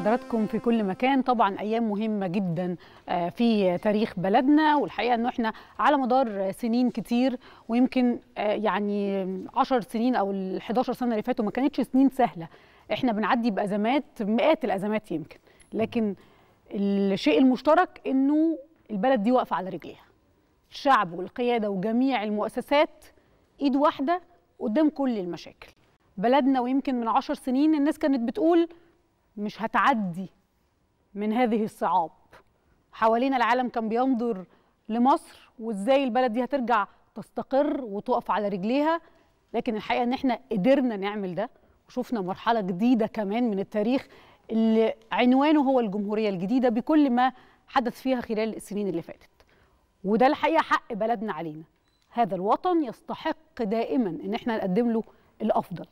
بحضراتكم في كل مكان. طبعا أيام مهمة جدا في تاريخ بلدنا، والحقيقة أنه إحنا على مدار سنين كتير، ويمكن يعني 10 سنين أو ال 11 سنة اللي فاتوا ما كانتش سنين سهلة. إحنا بنعدي بأزمات، مئات الأزمات يمكن، لكن الشيء المشترك أنه البلد دي واقفة على رجليها. الشعب والقيادة وجميع المؤسسات إيد واحدة قدام كل المشاكل. بلدنا ويمكن من 10 سنين الناس كانت بتقول مش هتعدي من هذه الصعاب. حوالينا العالم كان بينظر لمصر وازاي البلد دي هترجع تستقر وتقف على رجليها، لكن الحقيقة ان احنا قدرنا نعمل ده، وشفنا مرحلة جديدة كمان من التاريخ اللي عنوانه هو الجمهورية الجديدة بكل ما حدث فيها خلال السنين اللي فاتت. وده الحقيقة حق بلدنا علينا. هذا الوطن يستحق دائما ان احنا نقدم له الافضل.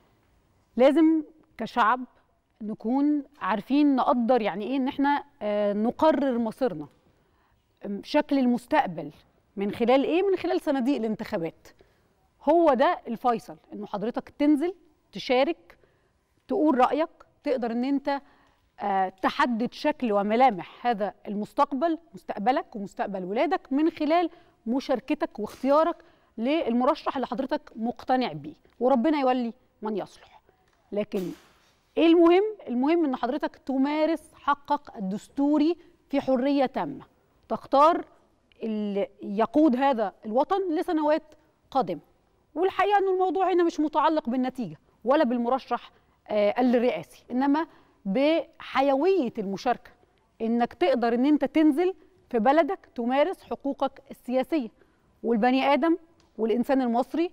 لازم كشعب نكون عارفين نقدر يعني ايه ان احنا نقرر مصيرنا، شكل المستقبل من خلال ايه؟ من خلال صناديق الانتخابات. هو ده الفيصل، انه حضرتك تنزل تشارك، تقول رأيك، تقدر ان انت تحدد شكل وملامح هذا المستقبل، مستقبلك ومستقبل ولادك، من خلال مشاركتك واختيارك للمرشح اللي حضرتك مقتنع بيه، وربنا يولي من يصلح. لكن ايه المهم؟ المهم ان حضرتك تمارس حقك الدستوري في حرية تامة، تختار اللي يقود هذا الوطن لسنوات قادمة. والحقيقة ان الموضوع هنا مش متعلق بالنتيجة ولا بالمرشح الرئاسي، انما بحيوية المشاركة، انك تقدر ان انت تنزل في بلدك تمارس حقوقك السياسية. والبني آدم والإنسان المصري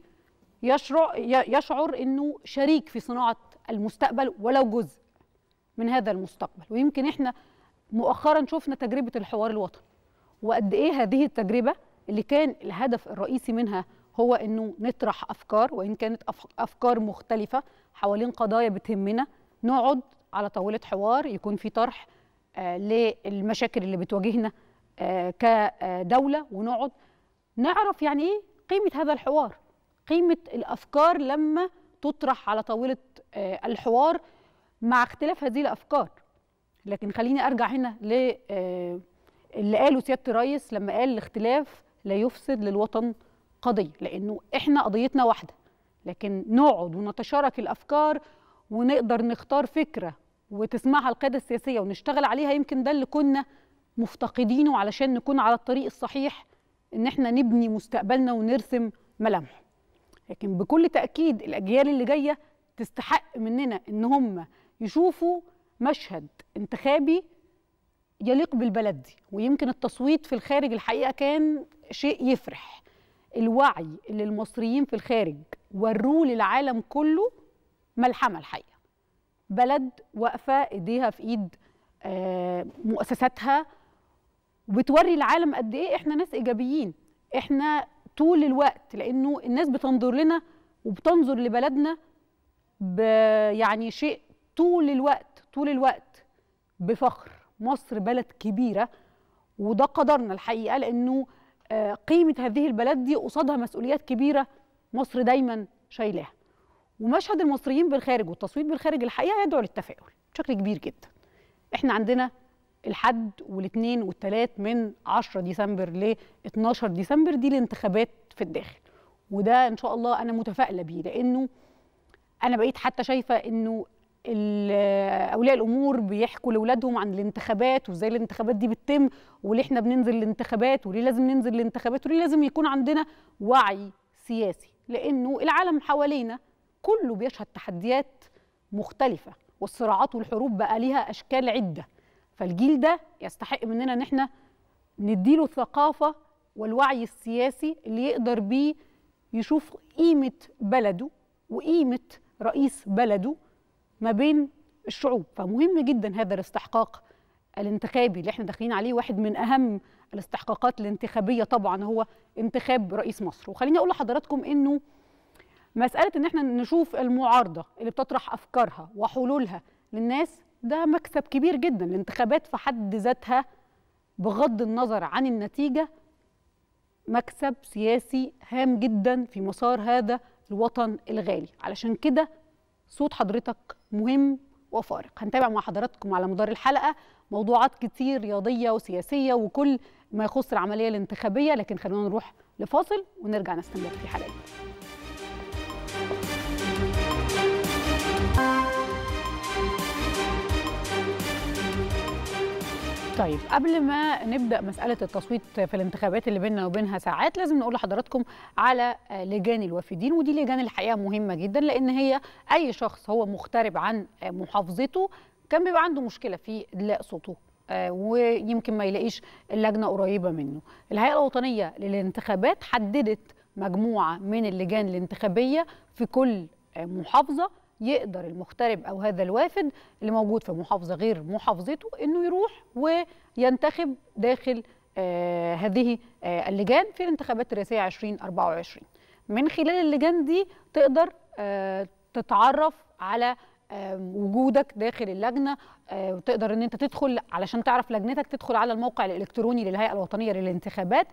يشعر انه شريك في صناعة المستقبل ولو جزء من هذا المستقبل. ويمكن احنا مؤخرا شفنا تجربة الحوار الوطني، وقد ايه هذه التجربة اللي كان الهدف الرئيسي منها هو انه نطرح افكار، وان كانت افكار مختلفة حوالين قضايا بتهمنا، نقعد على طاولة حوار يكون في طرح للمشاكل اللي بتواجهنا كدولة، ونقعد نعرف يعني ايه قيمة هذا الحوار، قيمة الافكار لما تطرح على طاولة الحوار مع اختلاف هذه الافكار. لكن خليني ارجع هنا اللي قاله سيادة الرئيس لما قال الاختلاف لا يفسد للوطن قضية، لانه احنا قضيتنا واحدة، لكن نقعد ونتشارك الافكار ونقدر نختار فكرة وتسمعها القيادة السياسية ونشتغل عليها. يمكن ده اللي كنا مفتقدينه علشان نكون على الطريق الصحيح ان احنا نبني مستقبلنا ونرسم ملامحه. لكن بكل تأكيد الأجيال اللي جاية تستحق مننا إن هم يشوفوا مشهد انتخابي يليق بالبلد دي. ويمكن التصويت في الخارج الحقيقة كان شيء يفرح. الوعي اللي المصريين في الخارج وروه للعالم كله ملحمة الحقيقة. بلد واقفة إيديها في إيد مؤسساتها، وبتوري العالم قد إيه إحنا ناس إيجابيين. إحنا طول الوقت، لأنه الناس بتنظر لنا وبتنظر لبلدنا يعني شيء طول الوقت بفخر. مصر بلد كبيرة، وده قدرنا الحقيقة، لأنه قيمة هذه البلد دي قصادها مسؤوليات كبيرة مصر دايما شايلاها. ومشهد المصريين بالخارج والتصويت بالخارج الحقيقة يدعو للتفاؤل بشكل كبير جدا. احنا عندنا الحد والاثنين والثلاث من 10 ديسمبر ل 12 ديسمبر دي الانتخابات في الداخل، وده ان شاء الله انا متفائله بيه، لانه انا بقيت حتى شايفه انه اولياء الامور بيحكوا لاولادهم عن الانتخابات وازاي الانتخابات دي بتتم، وليه احنا بننزل الانتخابات، وليه لازم ننزل الانتخابات، وليه لازم يكون عندنا وعي سياسي، لانه العالم حوالينا كله بيشهد تحديات مختلفه، والصراعات والحروب بقى ليها اشكال عده. فالجيل ده يستحق مننا ان احنا نديله الثقافة والوعي السياسي اللي يقدر بيه يشوف قيمة بلده وقيمة رئيس بلده ما بين الشعوب. فمهم جدا هذا الاستحقاق الانتخابي اللي احنا داخلين عليه. واحد من اهم الاستحقاقات الانتخابية طبعا هو انتخاب رئيس مصر. وخليني اقول لحضراتكم انه مسألة ان احنا نشوف المعارضة اللي بتطرح افكارها وحلولها للناس ده مكسب كبير جدا. الانتخابات في حد ذاتها بغض النظر عن النتيجة مكسب سياسي هام جدا في مسار هذا الوطن الغالي. علشان كده صوت حضرتك مهم وفارق. هنتابع مع حضراتكم على مدار الحلقة موضوعات كتير رياضية وسياسية وكل ما يخص العملية الانتخابية، لكن خلونا نروح لفاصل ونرجع نستمر في حلقتنا. طيب قبل ما نبدأ مسألة التصويت في الانتخابات اللي بيننا وبينها ساعات، لازم نقول لحضراتكم على لجان الوافدين، ودي لجان الحقيقة مهمة جدا، لأن هي أي شخص هو مغترب عن محافظته كان بيبقى عنده مشكلة في إدلاء صوته ويمكن ما يلاقيش اللجنة قريبة منه. الهيئة الوطنية للانتخابات حددت مجموعة من اللجان الانتخابية في كل محافظة يقدر المغترب أو هذا الوافد اللي موجود في محافظة غير محافظته إنه يروح وينتخب داخل هذه اللجان في الانتخابات الرئاسية 2024. من خلال اللجان دي تقدر تتعرف على وجودك داخل اللجنة، وتقدر ان انت تدخل علشان تعرف لجنتك، تدخل على الموقع الإلكتروني للهيئة الوطنية للانتخابات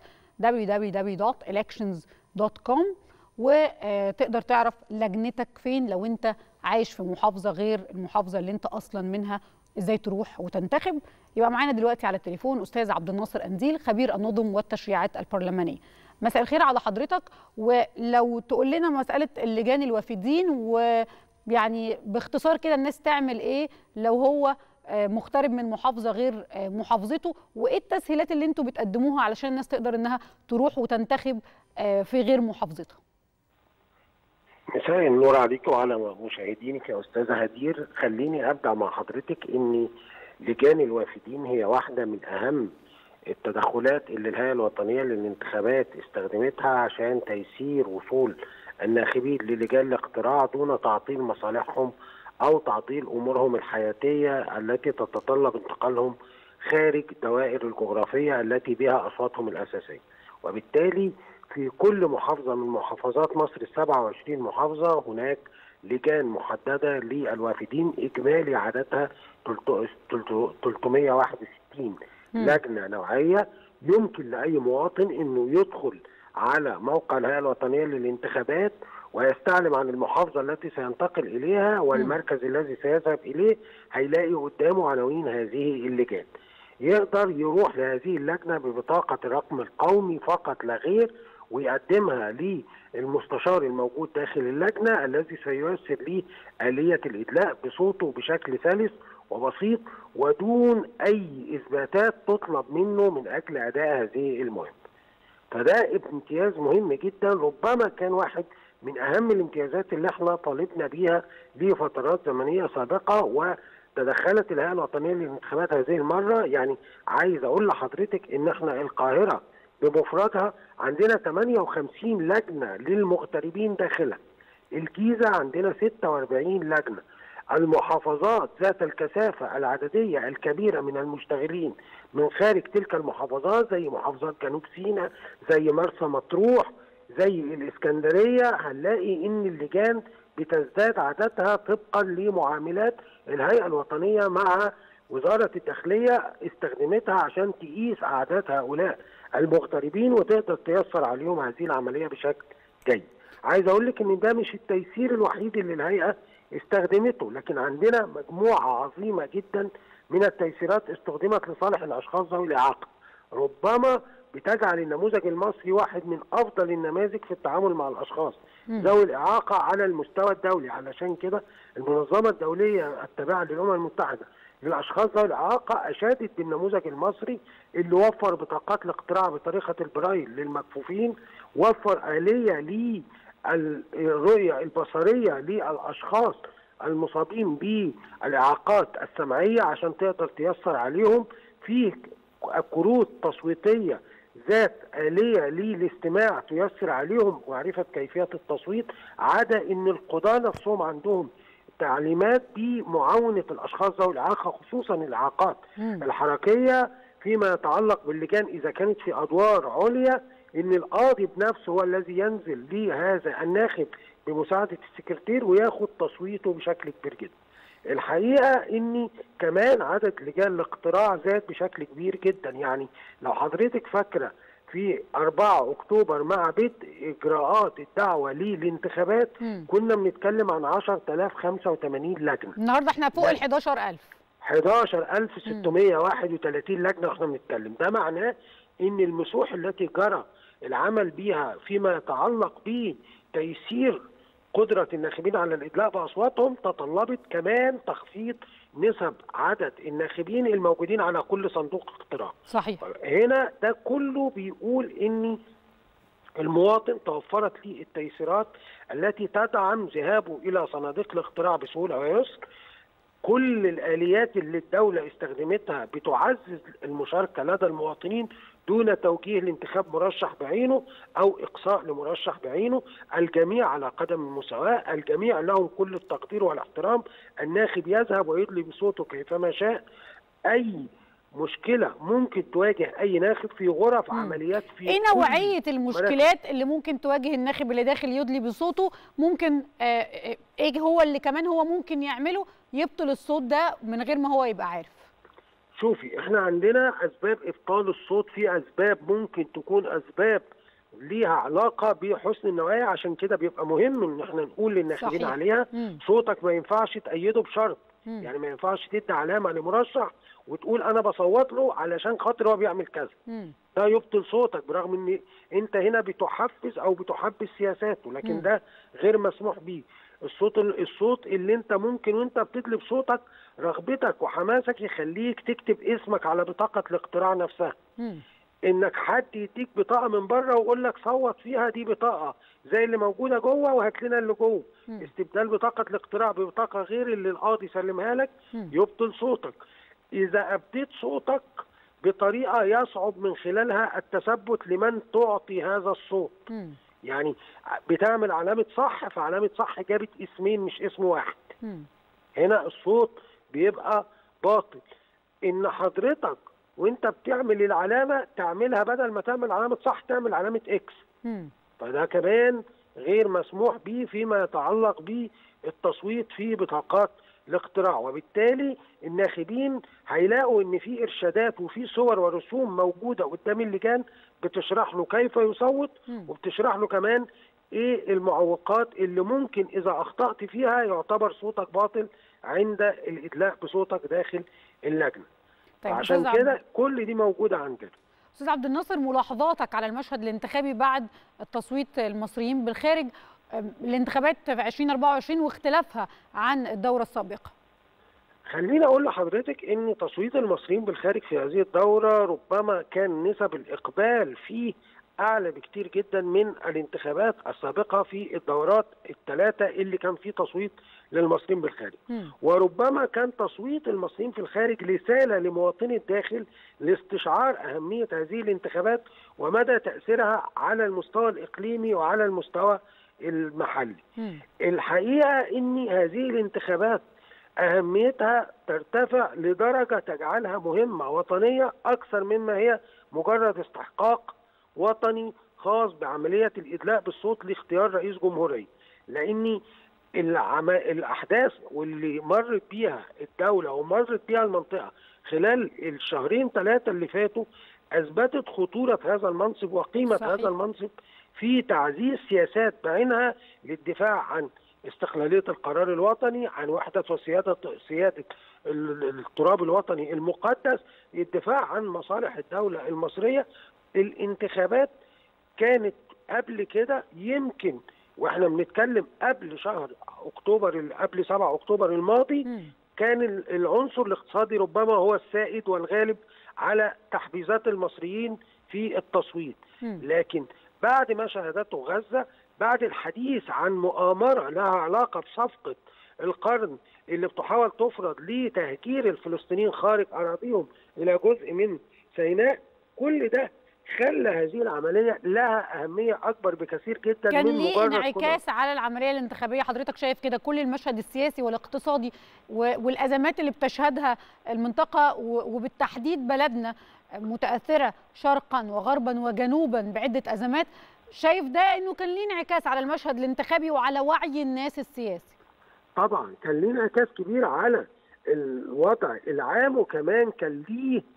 www.elections.com وتقدر تعرف لجنتك فين لو انت عايش في محافظة غير المحافظة اللي انت اصلا منها، ازاي تروح وتنتخب. يبقى معانا دلوقتي على التليفون استاذ عبد الناصر قنديل خبير النظم والتشريعات البرلمانية. مساء الخير على حضرتك، ولو تقول لنا مسألة اللجان الوافدين ويعني باختصار كده الناس تعمل ايه لو هو مغترب من محافظة غير محافظته، وايه التسهيلات اللي انتوا بتقدموها علشان الناس تقدر انها تروح وتنتخب في غير محافظتها. مساء النور عليك وعلى مشاهدينك يا أستاذة هدير. خليني أبدأ مع حضرتك إن لجان الوافدين هي واحدة من أهم التدخلات اللي الهيئة الوطنية للانتخابات استخدمتها عشان تيسير وصول الناخبين للجان الاقتراع دون تعطيل مصالحهم أو تعطيل أمورهم الحياتية التي تتطلب انتقالهم خارج دوائر الجغرافية التي بها أصواتهم الأساسية. وبالتالي في كل محافظة من محافظات مصر 27 محافظة هناك لجان محددة للوافدين إجمالي عددها 361 لجنة نوعية. يمكن لأي مواطن أنه يدخل على موقع الهيئة الوطنية للانتخابات ويستعلم عن المحافظة التي سينتقل إليها والمركز الذي سيذهب إليه، هيلاقي قدامه عناوين هذه اللجان. يقدر يروح لهذه اللجنة ببطاقة الرقم القومي فقط لا غير، ويقدمها للمستشار الموجود داخل اللجنة الذي سييسر ليه آلية الإدلاء بصوته بشكل سلس وبسيط ودون أي إثباتات تطلب منه من أجل أداء هذه المهمة. فده امتياز مهم جدا، ربما كان واحد من أهم الامتيازات اللي احنا طالبنا بيها لفترات زمنية سابقة، وتدخلت الهيئة الوطنية للانتخابات هذه المرة. يعني عايز أقول لحضرتك إن احنا القاهرة بمفردها عندنا 58 لجنة للمغتربين داخلها، الجيزة عندنا 46 لجنة، المحافظات ذات الكثافة العددية الكبيرة من المشتغلين من خارج تلك المحافظات زي محافظات جنوب سيناء، زي مرسى مطروح، زي الإسكندرية، هنلاقي إن اللجان بتزداد عددها طبقا لمعاملات الهيئة الوطنية مع وزارة الداخلية استخدمتها عشان تقيس أعداد هؤلاء المغتربين وتقدر تيسر عليهم هذه العملية بشكل جيد. عايز أقول لك إن ده مش التيسير الوحيد اللي الهيئة استخدمته، لكن عندنا مجموعة عظيمة جدا من التيسيرات استخدمت لصالح الأشخاص ذوي الإعاقة، ربما بتجعل النموذج المصري واحد من أفضل النماذج في التعامل مع الأشخاص ذوي الإعاقة على المستوى الدولي. علشان كده المنظمة الدولية التابعة للأمم المتحدة للأشخاص ذوي الإعاقة أشادت بالنموذج المصري اللي وفر بطاقات الاقتراع بطريقة البرايل للمكفوفين، وفر آلية للرؤية البصرية للأشخاص المصابين بالإعاقات السمعية عشان تقدر تيسر عليهم، في كروت تصويتية ذات آلية للاستماع تيسر عليهم معرفة كيفية التصويت، عدا إن القضاة نفسهم عندهم تعليمات بمعاونة الأشخاص ذوي الإعاقة خصوصا الإعاقات الحركية فيما يتعلق باللجان إذا كانت في أدوار عليا، إن القاضي بنفسه هو الذي ينزل لهذا الناخب بمساعدة السكرتير وياخد تصويته بشكل كبير جدا. الحقيقة إن كمان عدد لجان الاقتراع زاد بشكل كبير جدا. يعني لو حضرتك فاكرة في 4 أكتوبر مع بدء إجراءات الدعوة للانتخابات كنا بنتكلم عن 10085 لجنة. النهارده احنا فوق ال 11000. 11631 لجنة واحنا بنتكلم. ده معناه إن المسوح التي جرى العمل بها فيما يتعلق بتيسير قدرة الناخبين على الإدلاء بأصواتهم تطلبت كمان تخفيض نسب عدد الناخبين الموجودين على كل صندوق اقتراع. صحيح. هنا ده كله بيقول إن المواطن توفرت ليه التيسيرات التي تدعم ذهابه إلى صناديق الاقتراع بسهولة ويسر. كل الآليات اللي الدولة استخدمتها بتعزز المشاركة لدى المواطنين دون توجيه لانتخاب مرشح بعينه أو إقصاء لمرشح بعينه. الجميع على قدم المساواة، الجميع لهم كل التقدير والاحترام. الناخب يذهب ويدلي بصوته كيفما شاء. أي مشكلة ممكن تواجه أي ناخب في غرف عمليات في ايه نوعية المشكلات اللي ممكن تواجه الناخب اللي داخل يدلي بصوته؟ ممكن ايه هو اللي كمان هو ممكن يعمله يبطل الصوت ده من غير ما هو يبقى عارف؟ شوفي، احنا عندنا اسباب ابطال الصوت، في اسباب ممكن تكون اسباب ليها علاقه بحسن النوايا، عشان كده بيبقى مهم ان احنا نقول للناخبين عليها صوتك ما ينفعش تأيده بشرط. يعني ما ينفعش تدي علامه لمرشح وتقول انا بصوت له علشان خاطر هو بيعمل كذا. ده يبطل صوتك، برغم ان انت هنا بتحفز او بتحبس سياساته، لكن ده غير مسموح بيه. الصوت اللي انت ممكن وانت بتدلي بصوتك رغبتك وحماسك يخليك تكتب اسمك على بطاقة الاقتراع نفسها. انك حد يديك بطاقة من بره ويقول لك صوت فيها، دي بطاقة زي اللي موجودة جوه وهات لنا اللي جوه. استبدال بطاقة الاقتراع ببطاقة غير اللي القاضي سلمها لك يبطل صوتك. اذا ابديت صوتك بطريقة يصعب من خلالها التثبت لمن تعطي هذا الصوت، يعني بتعمل علامة صح، فعلامة صح جابت اسمين مش اسم واحد. هنا الصوت بيبقى باطل. ان حضرتك وانت بتعمل العلامة تعملها بدل ما تعمل علامة صح تعمل علامة اكس، فده كمان غير مسموح به فيما يتعلق بالتصويت في بطاقات الاقتراع. وبالتالي الناخبين هيلاقوا ان في ارشادات وفي صور ورسوم موجوده قدام اللجان بتشرح له كيف يصوت، وبتشرح له كمان ايه المعوقات اللي ممكن اذا اخطأت فيها يعتبر صوتك باطل عند الادلاء بصوتك داخل اللجنه. طيب عشان كده كل دي موجوده عندنا. استاذ عبد الناصر، ملاحظاتك على المشهد الانتخابي بعد التصويت المصريين بالخارج، الانتخابات في 2024 واختلافها عن الدورة السابقة؟ خليني أقول لحضرتك إن تصويت المصريين بالخارج في هذه الدورة ربما كان نسب الإقبال فيه أعلى بكتير جدا من الانتخابات السابقة في الدورات الثلاثة اللي كان فيه تصويت للمصريين بالخارج. وربما كان تصويت المصريين في الخارج رسالة لمواطني الداخل لاستشعار أهمية هذه الانتخابات ومدى تأثيرها على المستوى الإقليمي وعلى المستوى المحلي. الحقيقة إن هذه الانتخابات أهميتها ترتفع لدرجة تجعلها مهمة وطنية أكثر مما هي مجرد استحقاق وطني خاص بعملية الإدلاء بالصوت لاختيار رئيس جمهورية، لأن الأحداث واللي مرت بيها الدولة ومرت بيها المنطقة خلال الشهرين 3 اللي فاتوا أثبتت خطورة هذا المنصب وقيمة هذا المنصب في تعزيز سياسات بعينها للدفاع عن استقلالية القرار الوطني، عن وحدة وسيادة التراب الوطني المقدس، للدفاع عن مصالح الدولة المصرية. الانتخابات كانت قبل كده يمكن واحنا بنتكلم قبل شهر اكتوبر، قبل 7 اكتوبر الماضي، كان العنصر الاقتصادي ربما هو السائد والغالب على تحفيزات المصريين في التصويت. لكن بعد ما شهدته غزة، بعد الحديث عن مؤامرة لها علاقة بصفقة القرن اللي بتحاول تفرض لتهجير الفلسطينيين خارج أراضيهم إلى جزء من سيناء، كل ده خلى هذه العملية لها أهمية أكبر بكثير جدا كان من مجرد ليه انعكاس على العملية الانتخابية. حضرتك شايف كده كل المشهد السياسي والاقتصادي والأزمات اللي بتشهدها المنطقة وبالتحديد بلدنا متأثرة شرقا وغربا وجنوبا بعدة أزمات، شايف ده انه كان ليه انعكاس على المشهد الانتخابي وعلى وعي الناس السياسي؟ طبعا كان ليه انعكاس كبير على الوضع العام، وكمان كان ليه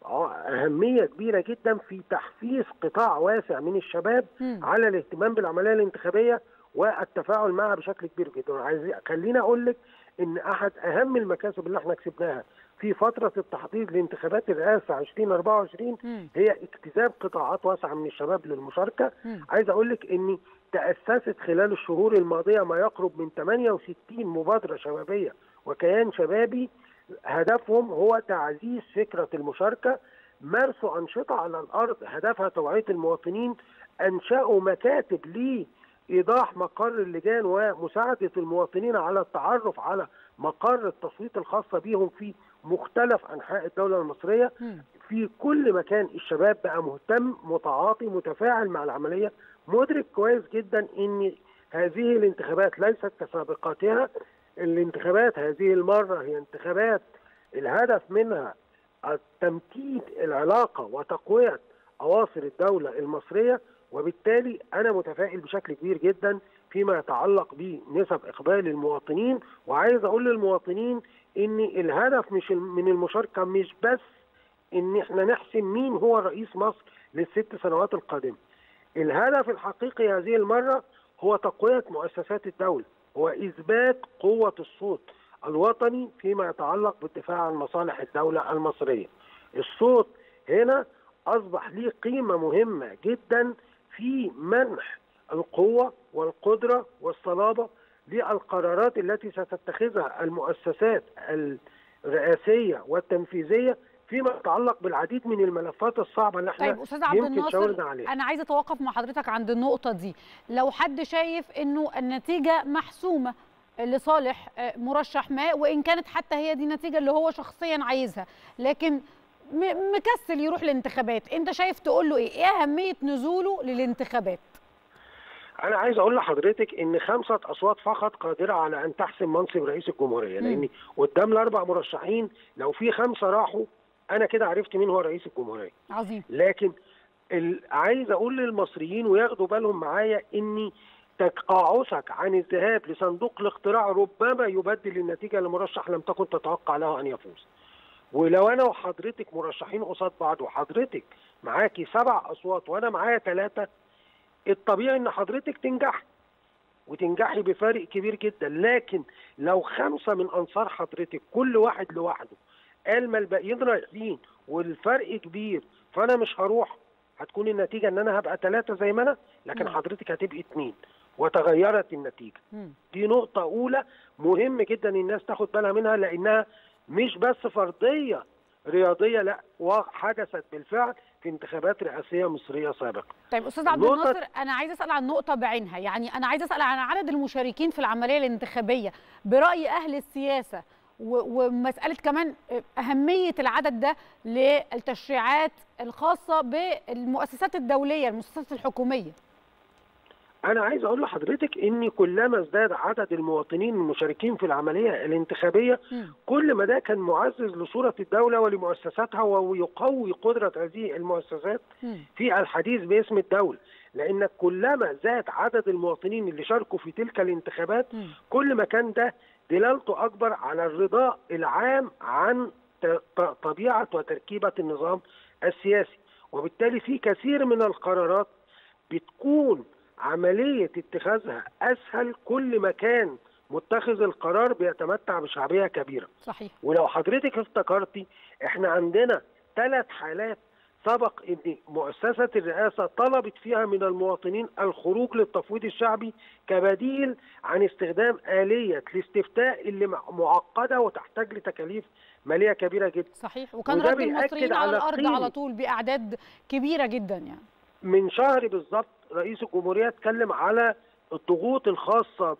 أهمية كبيرة جدا في تحفيز قطاع واسع من الشباب على الاهتمام بالعملية الانتخابية والتفاعل معها بشكل كبير جدا. خليني أقول لك إن أحد أهم المكاسب اللي احنا كسبناها في فترة التحضير لانتخابات الرئاسة 2024 هي اجتذاب قطاعات واسعة من الشباب للمشاركة. عايز أقول لك إن تأسست خلال الشهور الماضية ما يقرب من 68 مبادرة شبابية وكيان شبابي هدفهم هو تعزيز فكرة المشاركة، مارسوا أنشطة على الأرض هدفها توعية المواطنين، أنشأوا مكاتب لإيضاح مقر اللجان ومساعدة المواطنين على التعرف على مقر التصويت الخاصة بهم في مختلف أنحاء الدولة المصرية. في كل مكان الشباب بقى مهتم، متعاطي، متفاعل مع العملية، مدرك كويس جدا ان هذه الانتخابات ليست كسابقاتها. الانتخابات هذه المرة هي انتخابات الهدف منها تمكين العلاقة وتقوية أواصر الدولة المصرية، وبالتالي أنا متفائل بشكل كبير جدا فيما يتعلق بنسب إقبال المواطنين. وعايز أقول للمواطنين ان الهدف مش من المشاركة مش بس ان احنا نحسم مين هو رئيس مصر للست سنوات القادمة. الهدف الحقيقي هذه المرة هو تقوية مؤسسات الدولة، هو إثبات قوة الصوت الوطني فيما يتعلق بالدفاع عن مصالح الدولة المصرية. الصوت هنا أصبح له قيمة مهمة جدا في منح القوة والقدرة والصلابة للقرارات التي ستتخذها المؤسسات الرئاسية والتنفيذية فيما يتعلق بالعديد من الملفات الصعبة اللي احنا طيب أستاذ عبد الناصر، عليها. أنا عايزة أتوقف مع حضرتك عند النقطة دي. لو حد شايف إنه النتيجة محسومة لصالح مرشح ما، وإن كانت حتى هي دي النتيجة اللي هو شخصيا عايزها، لكن مكسل يروح الانتخابات، أنت شايف تقول له إيه أهمية نزوله للانتخابات؟ أنا عايز أقول لحضرتك إن 5 أصوات فقط قادرة على أن تحسم منصب رئيس الجمهورية، لأن قدام ال4 مرشحين لو في 5 راحوا أنا كده عرفت مين هو رئيس الجمهورية. عظيم. لكن عايز أقول للمصريين وياخدوا بالهم معايا إن تقاعسك عن الذهاب لصندوق الاقتراع ربما يبدل النتيجة لمرشح لم تكن تتوقع له أن يفوز. ولو أنا وحضرتك مرشحين قصاد بعض وحضرتك معاكي 7 أصوات وأنا معايا 3، الطبيعي ان حضرتك تنجح وتنجحي بفارق كبير جدا. لكن لو 5 من انصار حضرتك كل واحد لوحده قال ما الباقيين رايحين والفرق كبير فانا مش هروح، هتكون النتيجه ان انا هبقى 3 زي ما انا، لكن حضرتك هتبقي 2 وتغيرت النتيجه. دي نقطه اولى مهم جدا الناس تاخد بالها منها، لانها مش بس فرضيه رياضيه، لا وحدثت بالفعل في انتخابات رئاسيه مصريه سابقه. طيب استاذ عبد الناصر، انا عايز اسال عن نقطه بعينها، يعني انا عايز اسال عن عدد المشاركين في العمليه الانتخابيه براي اهل السياسه، ومساله كمان اهميه العدد ده للتشريعات الخاصه بالمؤسسات الدوليه، المؤسسات الحكوميه. أنا عايز أقول لحضرتك إن كلما ازداد عدد المواطنين المشاركين في العملية الانتخابية كل ما ده كان معزز لصورة الدولة ولمؤسساتها ويقوي قدرة هذه المؤسسات في الحديث باسم الدولة، لأن كلما زاد عدد المواطنين اللي شاركوا في تلك الانتخابات كل ما كان ده دلالته أكبر على الرضاء العام عن طبيعة وتركيبة النظام السياسي. وبالتالي في كثير من القرارات بتكون عملية اتخاذها أسهل كل ما كان متخذ القرار بيتمتع بشعبية كبيرة. صحيح. ولو حضرتك افتكرتي احنا عندنا 3 حالات سبق ان مؤسسة الرئاسة طلبت فيها من المواطنين الخروج للتفويض الشعبي كبديل عن استخدام آلية الاستفتاء اللي معقدة وتحتاج لتكاليف مالية كبيرة جدا. صحيح، وكان رد المصريين على الأرض على طول بأعداد كبيرة جدا. يعني من شهر بالظبط رئيس الجمهورية اتكلم على الضغوط الخاصة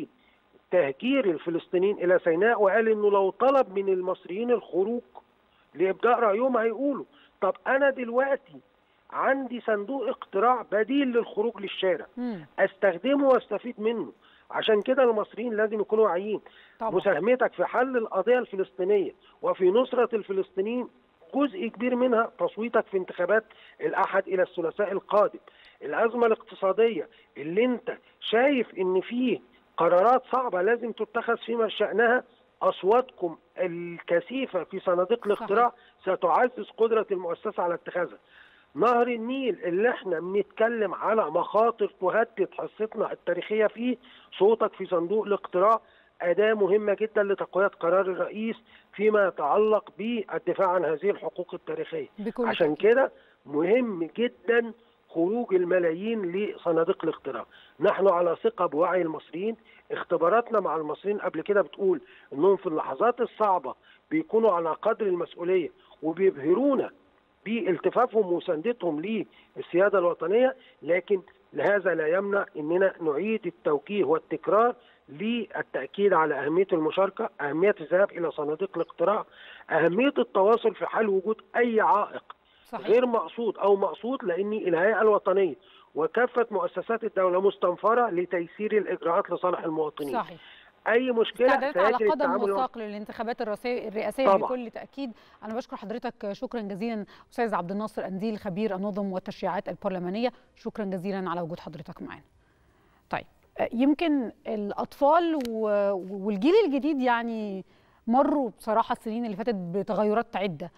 بتهجير الفلسطينيين إلى سيناء، وقال إنه لو طلب من المصريين الخروج لإبداء رأيهم هيقولوا. طب أنا دلوقتي عندي صندوق اقتراع بديل للخروج للشارع أستخدمه واستفيد منه. عشان كده المصريين لازم يكونوا واعيين. مساهمتك في حل القضية الفلسطينية وفي نصرة الفلسطينيين جزء كبير منها تصويتك في انتخابات الأحد إلى الثلاثاء القادم. الأزمة الاقتصادية اللي انت شايف ان فيه قرارات صعبة لازم تتخذ فيما شأنها اصواتكم الكثيفه في صناديق الاقتراع ستعزز قدره المؤسسه على اتخاذها. نهر النيل اللي احنا بنتكلم على مخاطر تهدد حصتنا التاريخيه فيه، صوتك في صندوق الاقتراع أداة مهمة جدا لتقوية قرار الرئيس فيما يتعلق بالدفاع عن هذه الحقوق التاريخية. عشان كده مهم جدا خروج الملايين لصناديق الاقتراع. نحن على ثقة بوعي المصريين، اختباراتنا مع المصريين قبل كده بتقول انهم في اللحظات الصعبة بيكونوا على قدر المسؤولية وبيبهرونا بالتفافهم ومساندتهم للسيادة الوطنية، لكن هذا لا يمنع اننا نعيد التوجيه والتكرار للتأكيد على أهمية المشاركة، أهمية الذهاب إلى صناديق الاقتراع، أهمية التواصل في حال وجود أي عائق غير مقصود أو مقصود، لأن الهيئة الوطنية وكافة مؤسسات الدولة مستنفرة لتيسير الإجراءات لصالح المواطنين. صحيح. اي مشكله على قدم وساق للانتخابات الرئاسيه طبعا. بكل تاكيد. انا بشكر حضرتك شكرا جزيلا استاذ عبد الناصر أنديل، خبير النظم والتشريعات البرلمانيه، شكرا جزيلا على وجود حضرتك معنا. طيب، يمكن الاطفال والجيل الجديد يعني مروا بصراحه السنين اللي فاتت بتغيرات عده،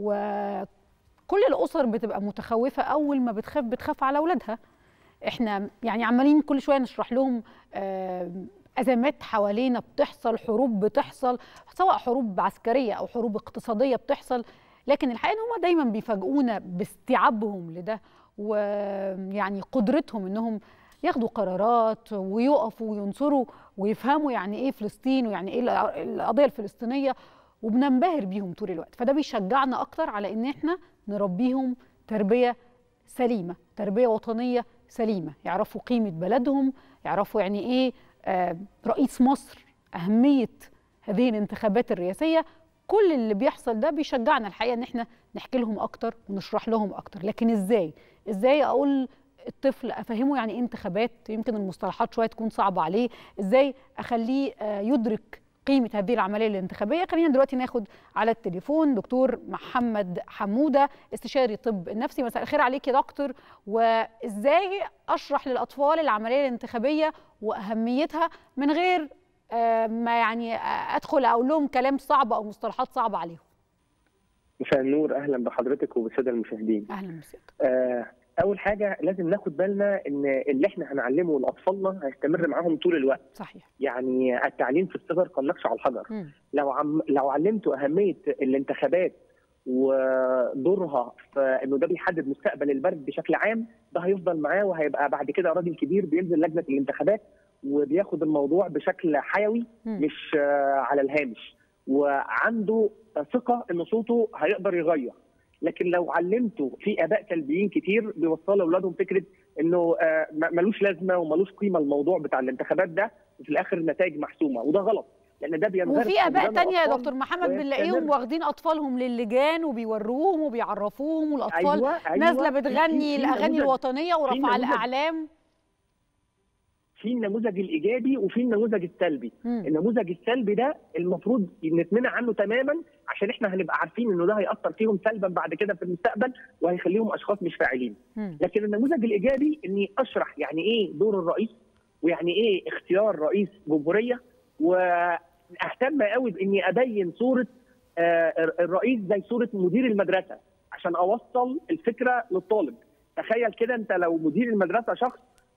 وكل الاسر بتبقى متخوفه، اول ما بتخاف على اولادها. احنا يعني عمالين كل شويه نشرح لهم أزمات حوالينا بتحصل، حروب بتحصل، سواء حروب عسكرية أو حروب اقتصادية بتحصل، لكن الحقيقة إن هم دايما بيفاجئونا باستيعابهم لده، ويعني قدرتهم إنهم ياخدوا قرارات ويقفوا وينصروا ويفهموا يعني إيه فلسطين ويعني إيه القضية الفلسطينية، وبننبهر بيهم طول الوقت. فده بيشجعنا أكتر على إن إحنا نربيهم تربية سليمة، تربية وطنية سليمة، يعرفوا قيمة بلدهم، يعرفوا يعني إيه رئيس مصر، أهمية هذه الانتخابات الرئاسية. كل اللي بيحصل ده بيشجعنا الحقيقة ان احنا نحكي لهم اكتر ونشرح لهم اكتر. لكن ازاي اقول الطفل افهمه يعني ايه انتخابات؟ يمكن المصطلحات شوية تكون صعبة عليه. ازاي اخليه يدرك قيمة هذه العملية الانتخابية؟ خلينا دلوقتي ناخد على التليفون دكتور محمد حمودة، استشاري طب النفسي. مساء الخير عليك يا دكتور. وازاي اشرح للاطفال العملية الانتخابية واهميتها من غير ما يعني ادخل اقول لهم كلام صعب او مصطلحات صعبه عليهم؟ مساء النور، اهلا بحضرتك وبالساده المشاهدين. اهلا بسيادتك. اول حاجه لازم ناخد بالنا ان اللي احنا هنعلمه لاطفالنا هيستمر معاهم طول الوقت. صحيح. يعني التعليم في الصغر كالنقش على الحجر. لو علمته اهميه الانتخابات ودورها في انه ده بيحدد مستقبل البلد بشكل عام، ده هيفضل معاه وهيبقى بعد كده راجل كبير بينزل لجنه الانتخابات وبياخد الموضوع بشكل حيوي مش على الهامش، وعنده ثقه ان صوته هيقدر يغير. لكن لو علمته، في اباء سلبيين كتير بيوصلوا اولادهم فكره انه ملوش لازمه وملوش قيمه الموضوع بتاع الانتخابات ده، وفي الاخر النتائج محسومه، وده غلط لان ده بينغرس. وفي اباء تانية يا دكتور محمد بنلاقيهم واخدين اطفالهم للجان وبيوروهم وبيعرفوهم، والاطفال نازله بتغني الاغاني الوطنيه ورفع الاعلام. في النموذج الايجابي وفي النموذج السلبي. النموذج السلبي ده المفروض نتمنع عنه تماما، عشان احنا هنبقى عارفين انه ده هيأثر فيهم سلبا بعد كده في المستقبل وهيخليهم اشخاص مش فاعلين. لكن النموذج الايجابي اني اشرح يعني ايه دور الرئيس ويعني ايه اختيار رئيس جمهوريه، واهتم قوي باني ابين صوره الرئيس زي صوره مدير المدرسه عشان اوصل الفكره للطالب. تخيل كده انت لو مدير المدرسه شخص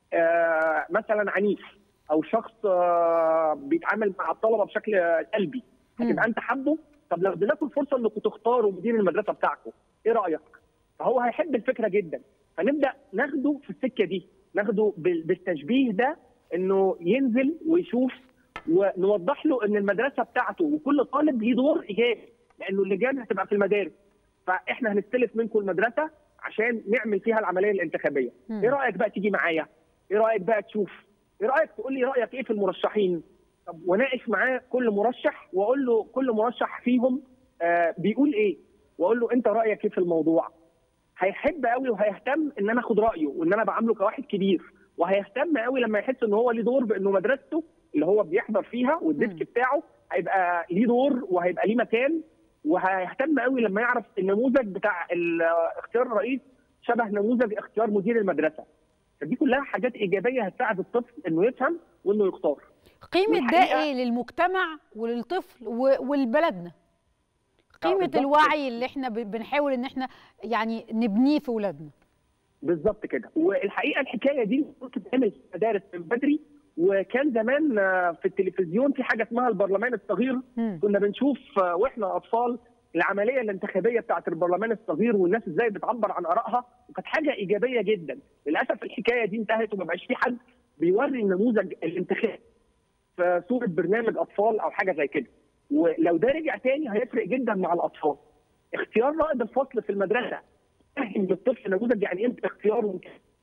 مثلا عنيف او شخص بيتعامل مع الطلبه بشكل سلبي، هتبقى انت حابه؟ طب لو اديناكم الفرصه انكم تختاروا مدير المدرسه بتاعكم، ايه رايك؟ فهو هيحب الفكره جدا. فنبدا ناخده في السكه دي، ناخده بالتشبيه ده، انه ينزل ويشوف، ونوضح له ان المدرسه بتاعته وكل طالب ليه دور ايجابي، لانه اللجان هتبقى في المدارس، فاحنا هنستلف منكم المدرسه عشان نعمل فيها العمليه الانتخابيه. ايه رايك بقى تيجي معايا؟ ايه رايك بقى تشوف؟ ايه رايك تقول لي رايك ايه في المرشحين؟ طب وناقش معاه كل مرشح واقول له كل مرشح فيهم بيقول ايه، واقول له انت رايك ايه في الموضوع؟ هيحب قوي وهيهتم ان انا اخد رايه وان انا بعامله كواحد كبير، وهيهتم قوي لما يحس ان هو ليه دور، بانه مدرسته اللي هو بيحضر فيها والديسك بتاعه هيبقى ليه دور وهيبقى ليه مكان، وهيهتم قوي لما يعرف النموذج بتاع اختيار الرئيس شبه نموذج اختيار مدير المدرسه. فدي كلها حاجات ايجابيه هتساعد الطفل انه يفهم وانه يختار. قيمه ده ايه للمجتمع وللطفل ولبلدنا؟ قيمه الوعي اللي احنا بنحاول ان احنا يعني نبنيه في اولادنا. بالظبط كده. والحقيقه الحكايه دي ممكن تتعمل في المدارس من بدري. وكان زمان في التلفزيون في حاجه اسمها البرلمان الصغير، كنا بنشوف واحنا اطفال العمليه الانتخابيه بتاعه البرلمان الصغير والناس ازاي بتعبر عن ارائها، وكانت حاجه ايجابيه جدا. للاسف الحكايه دي انتهت وما بقاش في حد بيوري النموذج الانتخابي في صوره برنامج اطفال او حاجه زي كده. ولو ده رجع تاني هيفرق جدا مع الاطفال. اختيار رائد الفصل في المدرسه فهم للطفل نموذج يعني امتى اختياره.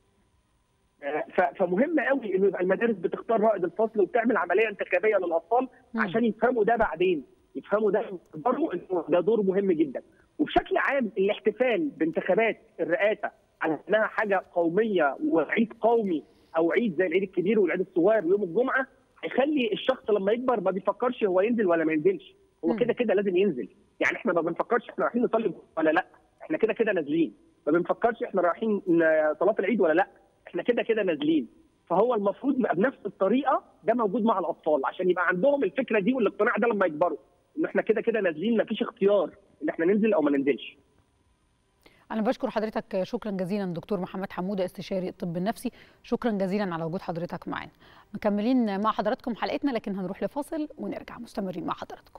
فمهم قوي انه يبقى المدارس بتختار رائد الفصل وبتعمل عمليه انتخابيه للاطفال عشان يفهموا ده بعدين، يفهموا ده يقدروا انه ده دور مهم جدا. وبشكل عام الاحتفال بانتخابات الرئاسه على انها حاجه قوميه وعيد قومي او عيد زي العيد الكبير والعيد الصغير ويوم الجمعه هيخلي الشخص لما يكبر ما بيفكرش هو ينزل ولا ما ينزلش، هو كده كده لازم ينزل. يعني احنا ما بنفكرش احنا رايحين نصلي ولا لا، احنا كده كده نازلين. ما بنفكرش احنا رايحين صلاه العيد ولا لا، احنا كده كده نازلين. فهو المفروض يبقى بنفس الطريقه ده موجود مع الاطفال عشان يبقى عندهم الفكره دي والاقتناع ده لما يكبروا، ان احنا كده كده نازلين، مفيش اختيار ان احنا ننزل او ما ننزلش. أنا بشكر حضرتك شكرا جزيلا دكتور محمد حمودة استشاري الطب النفسي، شكرا جزيلا على وجود حضرتك معانا. مكملين مع حضراتكم حلقتنا لكن هنروح لفاصل ونرجع مستمرين مع حضراتكم.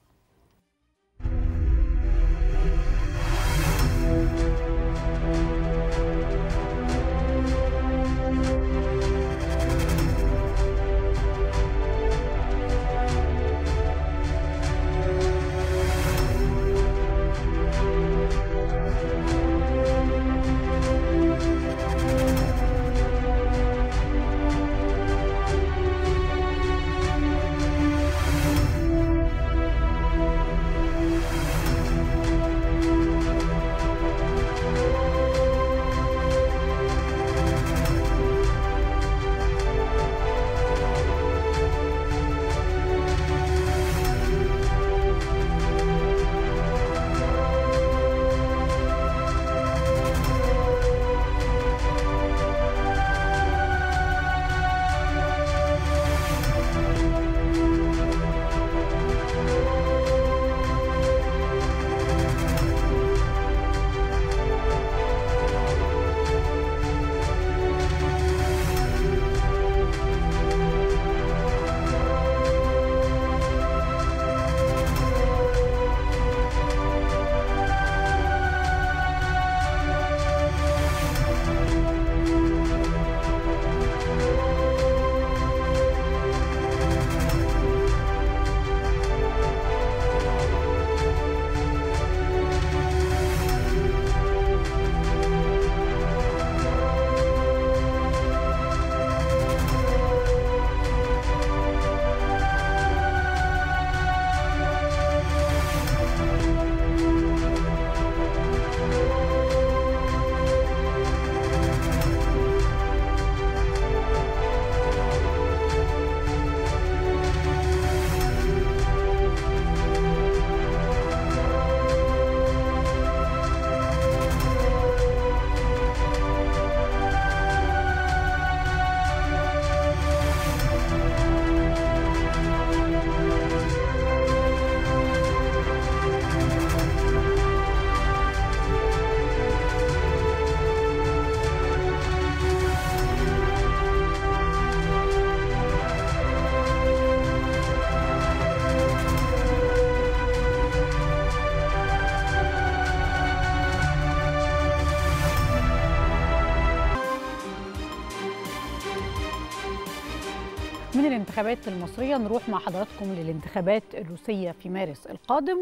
من الانتخابات المصرية نروح مع حضراتكم للانتخابات الروسية في مارس القادم.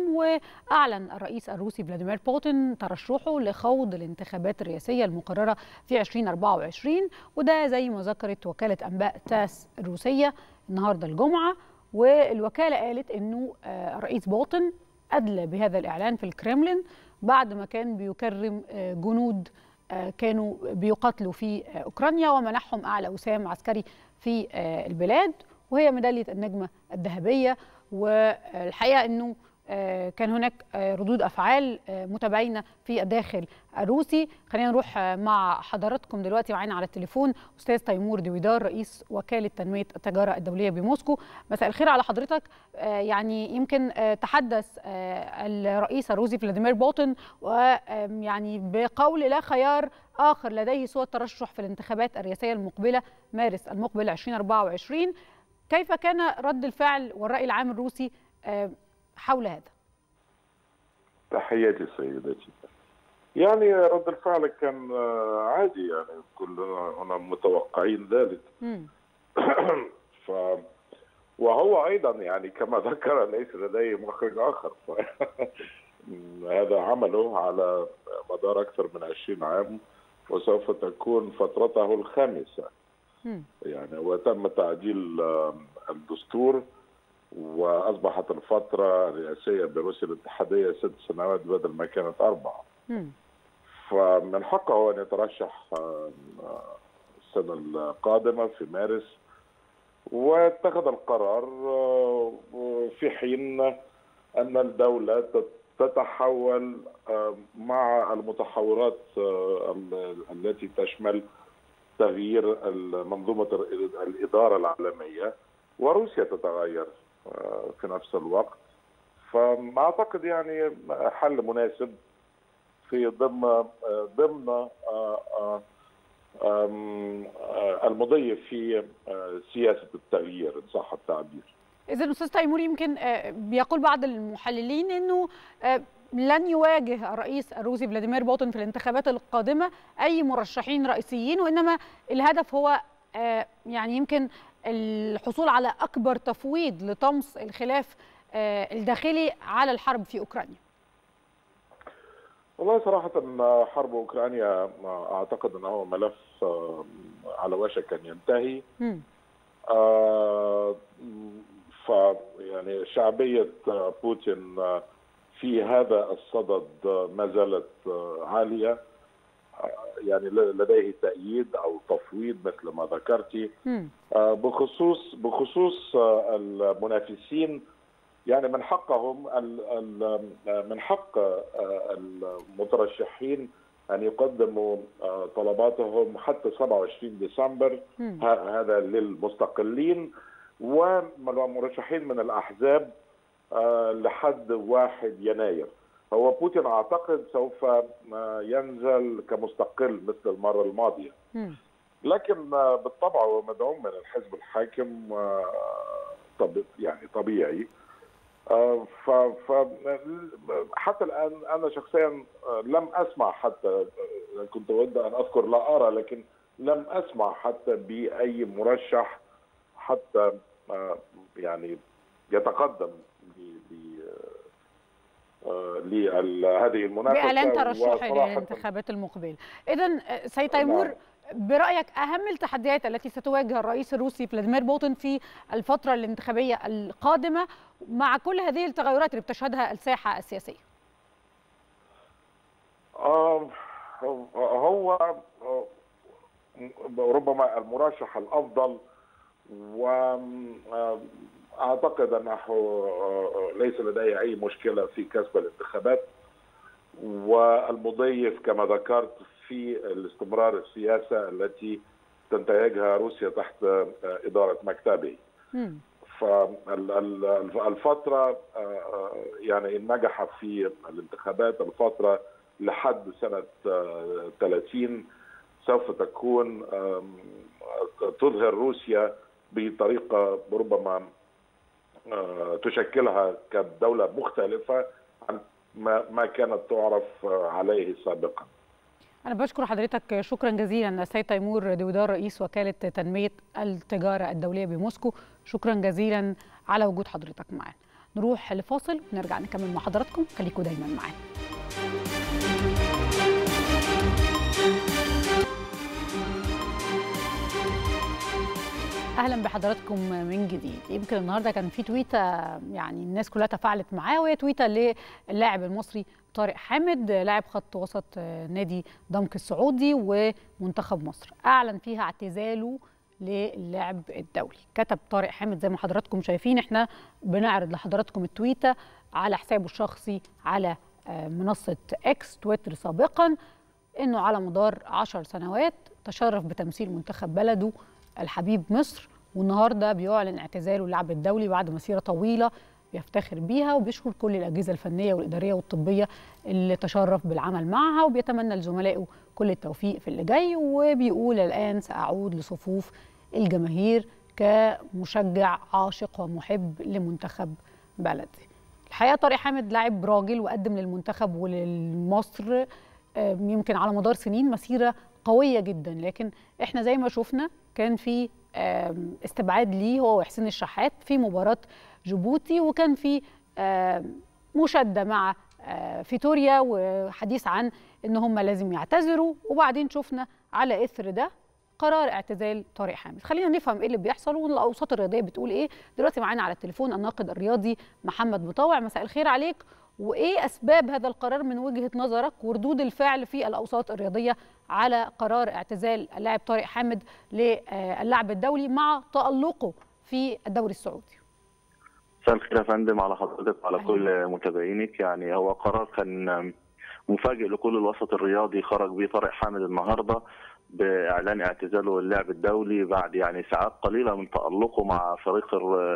وأعلن الرئيس الروسي فلاديمير بوتين ترشحه لخوض الانتخابات الرئاسية المقررة في 2024، وده زي ما ذكرت وكالة أنباء تاس الروسية النهاردة الجمعة. والوكالة قالت أنه الرئيس بوتين أدلى بهذا الإعلان في الكرملين بعد ما كان بيكرم جنود كانوا بيقاتلوا في أوكرانيا ومنحهم أعلى وسام عسكري في البلاد، وهي ميدالية النجمة الذهبية. والحقيقة أنه كان هناك ردود أفعال متباينة في الداخل الروسي. خلينا نروح مع حضراتكم دلوقتي. معانا على التليفون أستاذ تيمور دويدار رئيس وكالة تنمية التجارة الدولية بموسكو. مساء الخير على حضرتك. يعني يمكن تحدث الرئيس الروسي فلاديمير بوتين ويعني بقول لا خيار آخر لديه سوى الترشح في الانتخابات الرئاسية المقبلة مارس المقبل 2024. كيف كان رد الفعل والرأي العام الروسي حول هذا؟ تحياتي سيدتي. يعني رد الفعل كان عادي، يعني كلنا متوقعين ذلك. وهو ايضا يعني كما ذكر ليس لديه مخرج اخر هذا عمله على مدار اكثر من 20 عام وسوف تكون فترته الخامسه. يعني وتم تعديل الدستور واصبحت الفتره الرئاسيه بروسيا الاتحاديه 6 سنوات بدل ما كانت 4. فمن حقه ان يترشح السنه القادمه في مارس، واتخذ القرار في حين ان الدوله تتحول مع المتحورات التي تشمل تغيير منظومه الاداره العالميه، وروسيا تتغير في نفس الوقت. فاعتقد يعني حل مناسب في ضمن المضي في سياسه التغيير ان صح التعبير. إذا أستاذ تيمور، يمكن بيقول بعض المحللين انه لن يواجه الرئيس الروسي فلاديمير بوتين في الانتخابات القادمه اي مرشحين رئيسيين، وانما الهدف هو يعني يمكن الحصول على اكبر تفويض لطمس الخلاف الداخلي على الحرب في اوكرانيا. والله صراحه حرب اوكرانيا اعتقد انه هو ملف على وشك ان ينتهي. فيعني شعبيه بوتين في هذا الصدد ما زالت عاليه، يعني لديه تأييد أو تفويض مثل ما ذكرتي. بخصوص المنافسين، يعني من حقهم من حق المترشحين أن يقدموا طلباتهم حتى 27 ديسمبر. هذا للمستقلين، والمرشحين من الأحزاب لحد 1 يناير. هو بوتين اعتقد سوف ينزل كمستقل مثل المره الماضيه، لكن بالطبع هو مدعوم من الحزب الحاكم، يعني طبيعي. حتى الان انا شخصيا لم اسمع، حتى كنت اود ان اذكر لا ارى، لكن لم اسمع حتى باي مرشح حتى يعني يتقدم لهذه المنافسه بإعلان ترشحه للانتخابات المقبله. إذن سيد تيمور، برأيك أهم التحديات التي ستواجه الرئيس الروسي فلاديمير بوتين في الفترة الانتخابية القادمة مع كل هذه التغيرات اللي بتشهدها الساحة السياسية؟ هو ربما المرشح الأفضل، وأعتقد أنه ليس لديه أي مشكلة في كسب الانتخابات، والمضيف كما ذكرت في الاستمرار السياسة التي تنتهجها روسيا تحت إدارة مكتبه. فالفترة يعني إن نجح في الانتخابات، الفترة لحد سنة 30 سوف تكون تظهر روسيا بطريقة ربما تشكلها كدولة مختلفة عن ما كانت تعرف عليه سابقا. أنا بشكر حضرتك شكرا جزيلا السيد تيمور دويدار رئيس وكالة تنمية التجارة الدولية بموسكو. شكرا جزيلا على وجود حضرتك معنا. نروح لفاصل ونرجع نكمل مع حضراتكم، خليكم دايما معنا. اهلا بحضراتكم من جديد. يمكن النهارده كان في تويته يعني الناس كلها تفاعلت معاه، وهي تويته للاعب المصري طارق حامد لاعب خط وسط نادي دمك السعودي ومنتخب مصر. اعلن فيها اعتزاله للعب الدولي. كتب طارق حامد زي ما حضراتكم شايفين، احنا بنعرض لحضراتكم التويته على حسابه الشخصي على منصه اكس تويتر سابقا، انه على مدار 10 سنوات تشرف بتمثيل منتخب بلده الحبيب مصر، والنهارده بيعلن اعتزاله اللعب الدولي بعد مسيره طويله بيفتخر بيها، وبيشكر كل الاجهزه الفنيه والاداريه والطبيه اللي تشرف بالعمل معها، وبيتمنى لزملائه كل التوفيق في اللي جاي، وبيقول الان ساعود لصفوف الجماهير كمشجع عاشق ومحب لمنتخب بلدي. الحقيقه طارق حامد لاعب راجل وقدم للمنتخب ولمصر يمكن على مدار سنين مسيره قويه جدا، لكن احنا زي ما شفنا كان في استبعاد ليه هو وحسين الشحات في مباراه جيبوتي، وكان في مشاده مع فيتوريا وحديث عن ان هم لازم يعتذروا، وبعدين شفنا على اثر ده قرار اعتزال طارق حامد. خلينا نفهم ايه اللي بيحصل والاوساط الرياضيه بتقول ايه. دلوقتي معانا على التليفون الناقد الرياضي محمد مطوع. مساء الخير عليك، وايه اسباب هذا القرار من وجهه نظرك وردود الفعل في الاوساط الرياضيه على قرار اعتزال اللاعب طارق حامد للعب الدولي مع تألقه في الدوري السعودي؟ مساء الخير يا فندم على حضرتك وعلى كل متابعينك. يعني هو قرار كان مفاجئ لكل الوسط الرياضي، خرج بيه طارق حامد النهارده باعلان اعتزاله اللعب الدولي بعد يعني ساعات قليله من تألقه مع فريق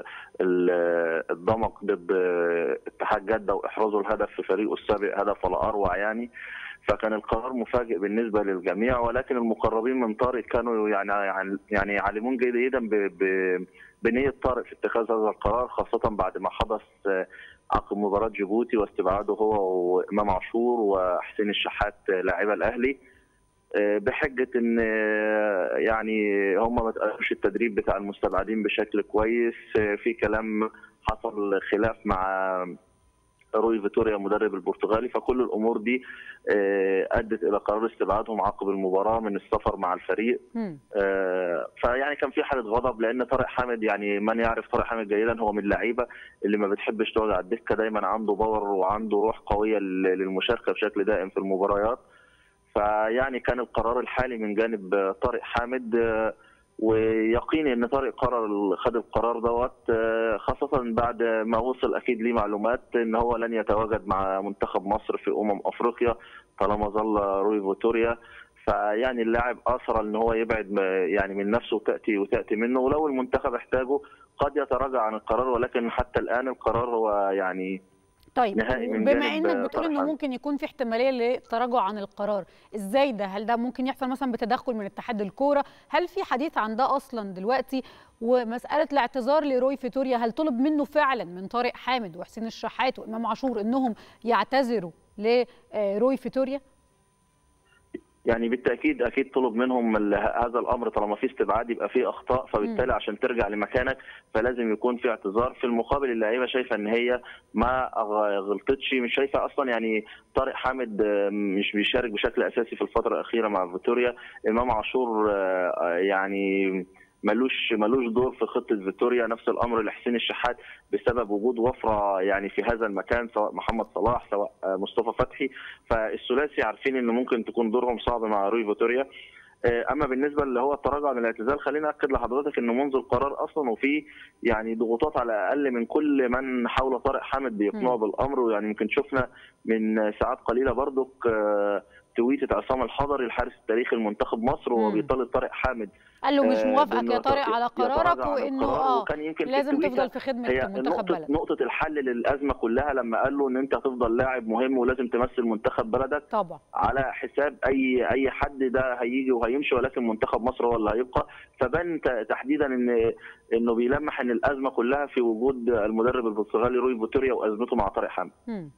الضمك ضد اتحاد جده واحرازه الهدف في فريقه السابق، هدف ولا اروع يعني. فكان القرار مفاجئ بالنسبه للجميع، ولكن المقربين من طارق كانوا يعني عالمون جيدا بنيه طارق في اتخاذ هذا القرار، خاصه بعد ما حدث عقب مباراه جيبوتي واستبعاده هو وامام عاشور وحسين الشحات لاعبي الاهلي بحجه ان يعني هم ما تأدوش التدريب بتاع المستبعدين بشكل كويس. في كلام حصل خلاف مع روي فيتوريا مدرب البرتغالي، فكل الامور دي ادت الى قرار استبعادهم عقب المباراه من السفر مع الفريق. فيعني كان في حاله غضب، لان طارق حامد يعني من يعرف طارق حامد جيدا هو من اللعيبه اللي ما بتحبش تقعد على الدكه، دايما عنده باور وعنده روح قويه للمشاركه بشكل دائم في المباريات. فيعني كان القرار الحالي من جانب طارق حامد، ويقيني ان طارق خد القرار دوت، خاصه بعد ما وصل اكيد ليه معلومات ان هو لن يتواجد مع منتخب مصر في افريقيا طالما ظل روي فيتوريا. فيعني اللاعب اصر ان هو يبعد يعني من نفسه وتاتي منه، ولو المنتخب احتاجه قد يتراجع عن القرار، ولكن حتى الان القرار هو يعني طيب بما انك بتقول انه ممكن يكون في احتماليه للتراجع عن القرار، ازاي ده؟ هل ده ممكن يحصل مثلا بتدخل من اتحاد الكوره؟ هل في حديث عن ده اصلا دلوقتي؟ ومساله الاعتذار لروي فيتوريا، هل طلب منه فعلا من طارق حامد وحسين الشحات وامام عاشور انهم يعتذروا لروي فيتوريا؟ يعني بالتاكيد اكيد طلب منهم هذا الامر، طالما في استبعاد يبقى في اخطاء، فبالتالي عشان ترجع لمكانك فلازم يكون في اعتذار. في المقابل اللعيبه شايفه ان هي ما غلطتش، مش شايفه اصلا يعني طارق حامد مش بيشارك بشكل اساسي في الفتره الاخيره مع فيتوريا. امام عاشور يعني ملوش دور في خطه فيتوريا، نفس الامر لحسين الشحات بسبب وجود وفره يعني في هذا المكان، سواء محمد صلاح سواء مصطفى فتحي. فالثلاثي عارفين ان ممكن تكون دورهم صعب مع روي فيتوريا. اما بالنسبه اللي هو التراجع من الاعتزال، خليني اكد لحضرتك انه منذ القرار اصلا وفي يعني ضغوطات على الاقل من كل من حول طارق حامد بيقنعوا بالامر. ويعني يمكن شفنا من ساعات قليله برضك تويتة عصام الحضري الحارس التاريخي لمنتخب مصر وهو بيطالب طارق حامد، قال له مش موافقك يا طارق على قرارك، وانه لازم تفضل في خدمه منتخب بلدك. نقطه الحل للازمه كلها لما قال له ان انت هتفضل لاعب مهم ولازم تمثل منتخب بلدك طبعا على حساب اي حد، ده هيجي وهيمشي ولكن منتخب مصر هو اللي هيبقى. فبان تحديدا انه بيلمح ان الازمه كلها في وجود المدرب البرتغالي روي فيتوريا وازمته مع طارق حامد.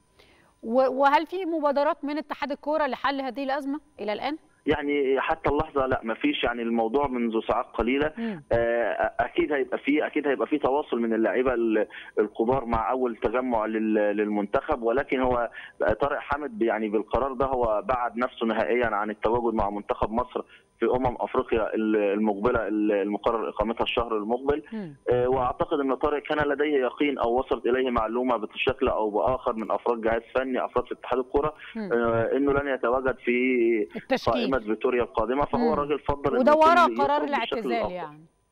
وهل في مبادرات من اتحاد الكوره لحل هذه الازمه الى الان؟ يعني حتى اللحظه لا، ما فيش. يعني الموضوع منذ ساعات قليله اكيد هيبقى في تواصل من اللاعيبه الكبار مع اول تجمع للمنتخب، ولكن هو طارق حامد يعني بالقرار ده هو بعد نفسه نهائيا عن التواجد مع منتخب مصر في افريقيا المقبله المقرر اقامتها الشهر المقبل. واعتقد ان طارق كان لديه يقين او وصلت اليه معلومه بشكل او باخر من افراد جهاز فني، افراد في اتحاد الكره، انه لن يتواجد في قائمه فيتوريا القادمه. فهو راجل فضل وده ورا قرار الاعتزال يعني.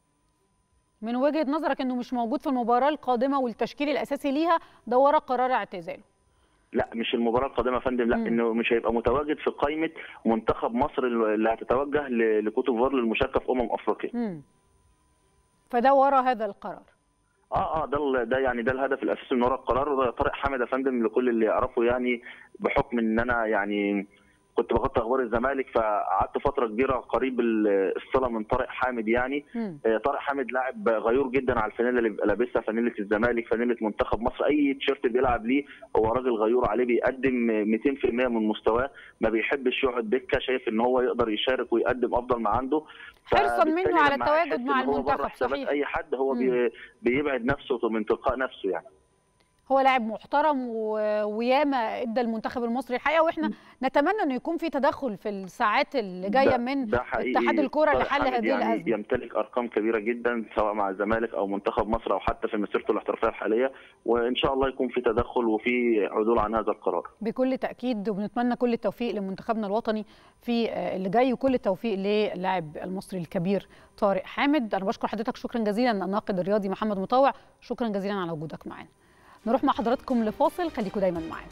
من وجهة نظرك انه مش موجود في المباراة القادمة والتشكيل الاساسي ليها ده ورا قرار اعتزاله؟ لا مش المباراه القادمه يا فندم، لا انه مش هيبقى متواجد في قائمه منتخب مصر اللي هتتوجه لكوت ديفوار للمشاركه في افريقيا. فده ورا هذا القرار. ده يعني ده الهدف الاساسي من وراء القرار. طارق حامد يا فندم لكل اللي يعرفه يعني بحكم ان انا يعني كنت بغطي اخبار الزمالك، فقعدت فتره كبيره قريب الصله من طارق حامد يعني. طارق حامد لاعب غيور جدا على الفانيله اللي بيبقى لابسها، فانيله الزمالك، فانيله منتخب مصر، اي تيشيرت بيلعب ليه هو راجل غيور عليه، بيقدم 200% من مستواه، ما بيحبش يقعد دكه، شايف ان هو يقدر يشارك ويقدم افضل ما عنده، حرصا منه على التواجد مع المنتخب. صحيح اي حد هو بيبعد نفسه من تلقاء نفسه يعني. هو لاعب محترم وياما ادى المنتخب المصري الحقيقه، واحنا نتمنى انه يكون في تدخل في الساعات اللي جايه من اتحاد الكوره لحل هذه يعني الازمه. يمتلك ارقام كبيره جدا سواء مع الزمالك او منتخب مصر او حتى في مسيرته الاحترافيه الحاليه، وان شاء الله يكون في تدخل وفي عدول عن هذا القرار بكل تاكيد. وبنتمنى كل التوفيق لمنتخبنا الوطني في اللي جاي، وكل التوفيق للاعب المصري الكبير طارق حامد. انا بشكر حضرتك شكرا جزيلا الناقد الرياضي محمد مطاوع، شكرا جزيلا على وجودك معانا. نروح مع حضراتكم لفاصل، خليكم دايما معانا.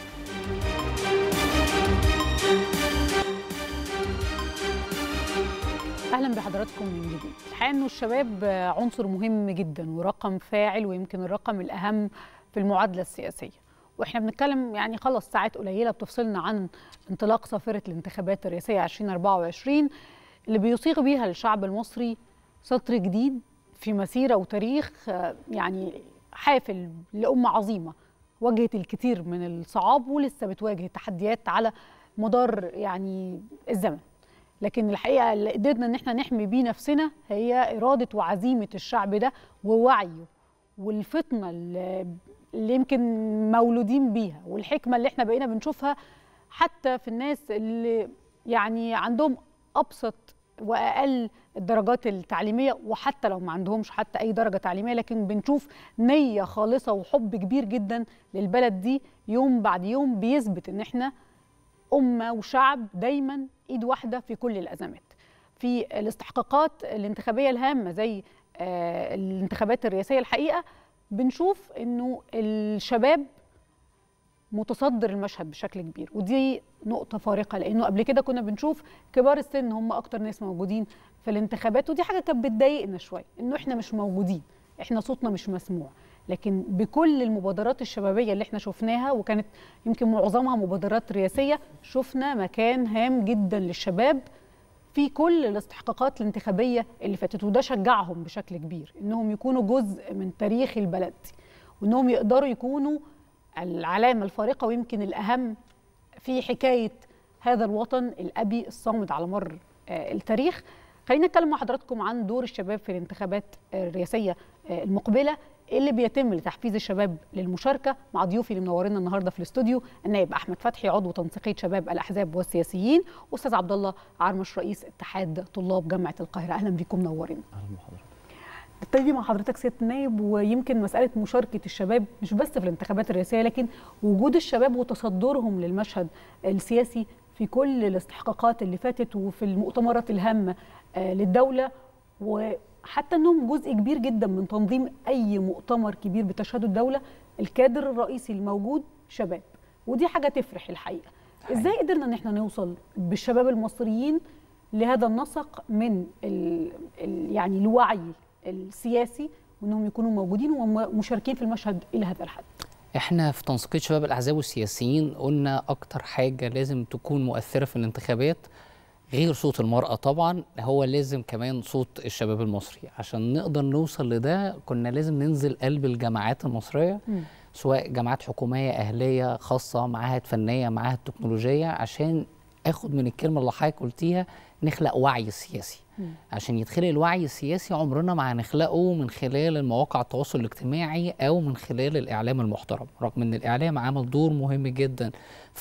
اهلا بحضراتكم من جديد. الحقيقه انه الشباب عنصر مهم جدا ورقم فاعل، ويمكن الرقم الاهم في المعادله السياسيه، واحنا بنتكلم يعني خلاص ساعات قليله بتفصلنا عن انطلاق صافره الانتخابات الرئاسيه 2024 اللي بيصيغ بيها الشعب المصري سطر جديد في مسيره وتاريخ يعني حافل لأمة عظيمة واجهت الكثير من الصعاب ولسه بتواجه تحديات على مدار يعني الزمن، لكن الحقيقة اللي قدرنا ان احنا نحمي بيه نفسنا هي إرادة وعزيمة الشعب ده ووعيه والفطنة اللي يمكن مولودين بيها، والحكمة اللي احنا بقينا بنشوفها حتى في الناس اللي يعني عندهم أبسط واقل الدرجات التعليميه، وحتى لو ما عندهمش حتى اي درجه تعليميه، لكن بنشوف نيه خالصه وحب كبير جدا للبلد دي يوم بعد يوم بيثبت ان احنا امه وشعب دايما ايد واحده في كل الازمات. في الاستحقاقات الانتخابيه الهامه زي الانتخابات الرئاسيه الحقيقه بنشوف انه الشباب متصدر المشهد بشكل كبير، ودي نقطة فارقة، لأنه قبل كده كنا بنشوف كبار السن هم أكتر ناس موجودين في الانتخابات، ودي حاجة كانت بتضايقنا شوية، إنه إحنا مش موجودين، إحنا صوتنا مش مسموع. لكن بكل المبادرات الشبابية اللي إحنا شفناها، وكانت يمكن معظمها مبادرات رئاسية، شفنا مكان هام جدا للشباب في كل الاستحقاقات الانتخابية اللي فاتت، وده شجعهم بشكل كبير إنهم يكونوا جزء من تاريخ البلد دي، وإنهم يقدروا يكونوا العلامة الفارقة ويمكن الأهم في حكاية هذا الوطن الأبي الصامد على مر التاريخ. خلينا نتكلم مع حضراتكم عن دور الشباب في الانتخابات الرئاسية المقبلة اللي بيتم لتحفيز الشباب للمشاركة، مع ضيوفي اللي منورينا النهارده في الاستوديو النائب أحمد فتحي عضو تنسيقية شباب الأحزاب والسياسيين، وأستاذ عبد الله عرمش رئيس اتحاد طلاب جامعة القاهرة. أهلا بكم منورين. أهلا بحضرتك. نبتدي مع حضرتك سيادة النائب، ويمكن مسألة مشاركة الشباب مش بس في الانتخابات الرئاسية، لكن وجود الشباب وتصدرهم للمشهد السياسي في كل الاستحقاقات اللي فاتت وفي المؤتمرات الهامة للدولة، وحتى أنهم جزء كبير جدا من تنظيم أي مؤتمر كبير بتشهده الدولة. الكادر الرئيسي الموجود شباب، ودي حاجة تفرح الحقيقة. إزاي قدرنا أن احنا نوصل بالشباب المصريين لهذا النسق من يعني الوعي السياسي، وانهم يكونوا موجودين ومشاركين في المشهد الى هذا الحد؟ احنا في تنسيقية شباب الاحزاب والسياسيين قلنا اكتر حاجه لازم تكون مؤثره في الانتخابات غير صوت المراه طبعا، هو لازم كمان صوت الشباب المصري. عشان نقدر نوصل لده كنا لازم ننزل قلب الجامعات المصريه، سواء جامعات حكوميه اهليه خاصه، معاهد فنيه، معاهد تكنولوجيه، عشان اخد من الكلمه اللي حضرتك قلتيها نخلق وعي سياسي. عشان يتخلق الوعي السياسي عمرنا ما هنخلقه من خلال المواقع التواصل الاجتماعي او من خلال الاعلام المحترم، رغم ان الاعلام عمل دور مهم جدا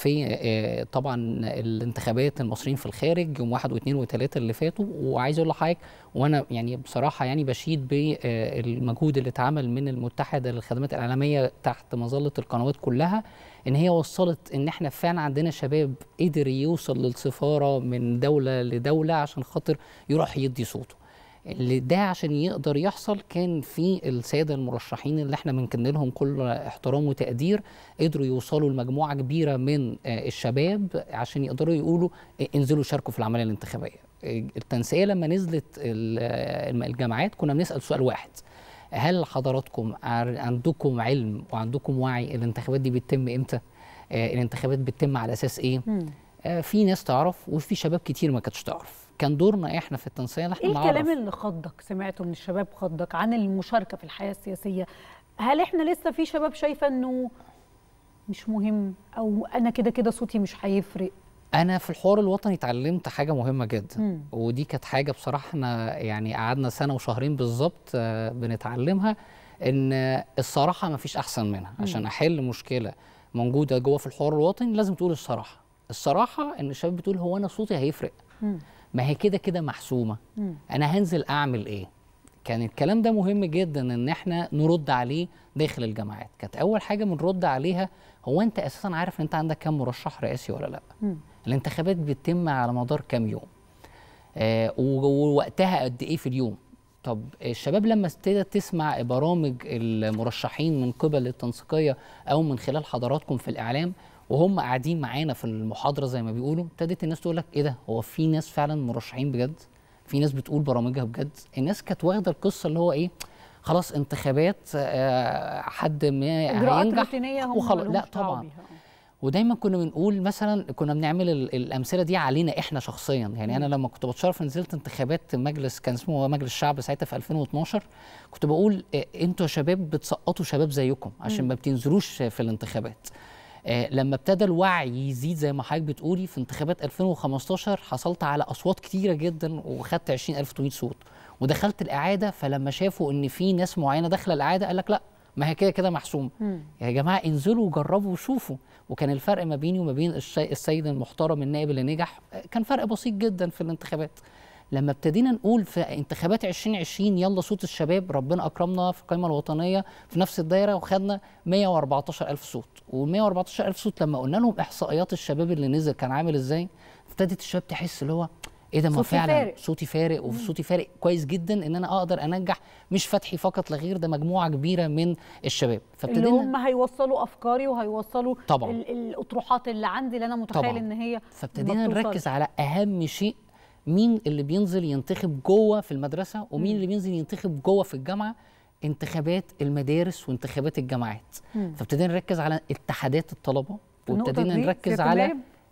في طبعا الانتخابات المصريين في الخارج يوم 1 و2 و3 اللي فاتوا. وعايز اقول لحضرتك وانا يعني بصراحه يعني بشيد بالمجهود اللي اتعمل من المتحده للخدمات الاعلاميه تحت مظله القنوات كلها، ان هي وصلت ان احنا فعلا عندنا شباب قدر يوصل للسفاره من دوله لدوله عشان خاطر يروح يدي صوته. اللي ده عشان يقدر يحصل كان في الساده المرشحين اللي احنا بنكن لهم كل احترام وتقدير، قدروا يوصلوا لمجموعه كبيره من الشباب عشان يقدروا يقولوا انزلوا شاركوا في العمليه الانتخابيه. التنسيقيه لما نزلت الجامعات كنا بنسال سؤال واحد: هل حضراتكم عندكم علم وعندكم وعي الانتخابات دي بتتم امتى؟ الانتخابات بتتم على اساس ايه؟ في ناس تعرف وفي شباب كتير ما كانتش تعرف. كان دورنا احنا في التنسيق ان احنا نعرف. ايه الكلام اللي خضك سمعته من الشباب خضك عن المشاركه في الحياه السياسيه؟ هل احنا لسه في شباب شايفه انه مش مهم، او انا كده كده صوتي مش هيفرق؟ انا في الحوار الوطني اتعلمت حاجه مهمه جدا، ودي كانت حاجه بصراحه احنا يعني قعدنا سنه وشهرين بالظبط بنتعلمها، ان الصراحه ما فيش احسن منها. عشان احل مشكله موجوده جوه في الحوار الوطني لازم تقول الصراحه. الصراحه ان الشباب بتقول هو انا صوتي هيفرق، ما هي كده كده محسومه، انا هنزل اعمل ايه؟ كان الكلام ده مهم جدا ان احنا نرد عليه داخل الجامعات. كانت اول حاجه بنرد عليها: هو انت اساسا عارف ان انت عندك كام مرشح رئاسي ولا لا؟ الانتخابات بتتم على مدار كام يوم؟ ووقتها قد ايه في اليوم؟ طب الشباب لما ابتدت تسمع برامج المرشحين من قبل التنسيقيه او من خلال حضراتكم في الاعلام وهم قاعدين معانا في المحاضره زي ما بيقولوا، ابتدت الناس تقول لك ايه ده؟ هو في ناس فعلا مرشحين بجد؟ في ناس بتقول برامجها بجد؟ الناس كانت واخده القصه اللي هو ايه؟ خلاص انتخابات حد ما هينجح وخلاص. لا طبعا. ودايما كنا بنقول مثلا، كنا بنعمل الامثله دي علينا احنا شخصيا. يعني انا لما كنت بتشرف نزلت انتخابات مجلس، كان اسمه مجلس الشعب ساعتها في 2012، كنت بقول انتوا يا شباب بتسقطوا شباب زيكم عشان ما بتنزلوش في الانتخابات. لما ابتدى الوعي يزيد زي ما حضرتك بتقولي، في انتخابات 2015 حصلت على اصوات كتيره جدا وخدت 20,800 صوت، ودخلت الاعاده. فلما شافوا ان في ناس معينه داخله الاعاده قال لك لا، ما هي كده كده محسوم. يا جماعه انزلوا وجربوا وشوفوا. وكان الفرق ما بيني وما بين السيد المحترم النائب اللي نجح كان فرق بسيط جدا في الانتخابات. لما ابتدينا نقول في انتخابات 2020 يلا صوت الشباب، ربنا اكرمنا في القائمه الوطنيه في نفس الدايره وخدنا 114,000 صوت. و114,000 صوت لما قلنا لهم احصائيات الشباب اللي نزل كان عامل ازاي، ابتدت الشباب تحس اللي هو ايه ده؟ ما فعلا صوتي فارق، وصوتي فارق كويس جدا ان انا اقدر انجح مش فتحي فقط لا غير، ده مجموعه كبيره من الشباب. فابتدينا اللي هم هيوصلوا افكاري وهيوصلوا طبعا الاطروحات اللي عندي اللي انا متخيل ان هي. فابتدينا نركز على اهم شيء: مين اللي بينزل ينتخب جوه في المدرسه ومين اللي بينزل ينتخب جوه في الجامعه. انتخابات المدارس وانتخابات الجامعات. فابتدينا نركز على اتحادات الطلبه، وابتدينا نركز على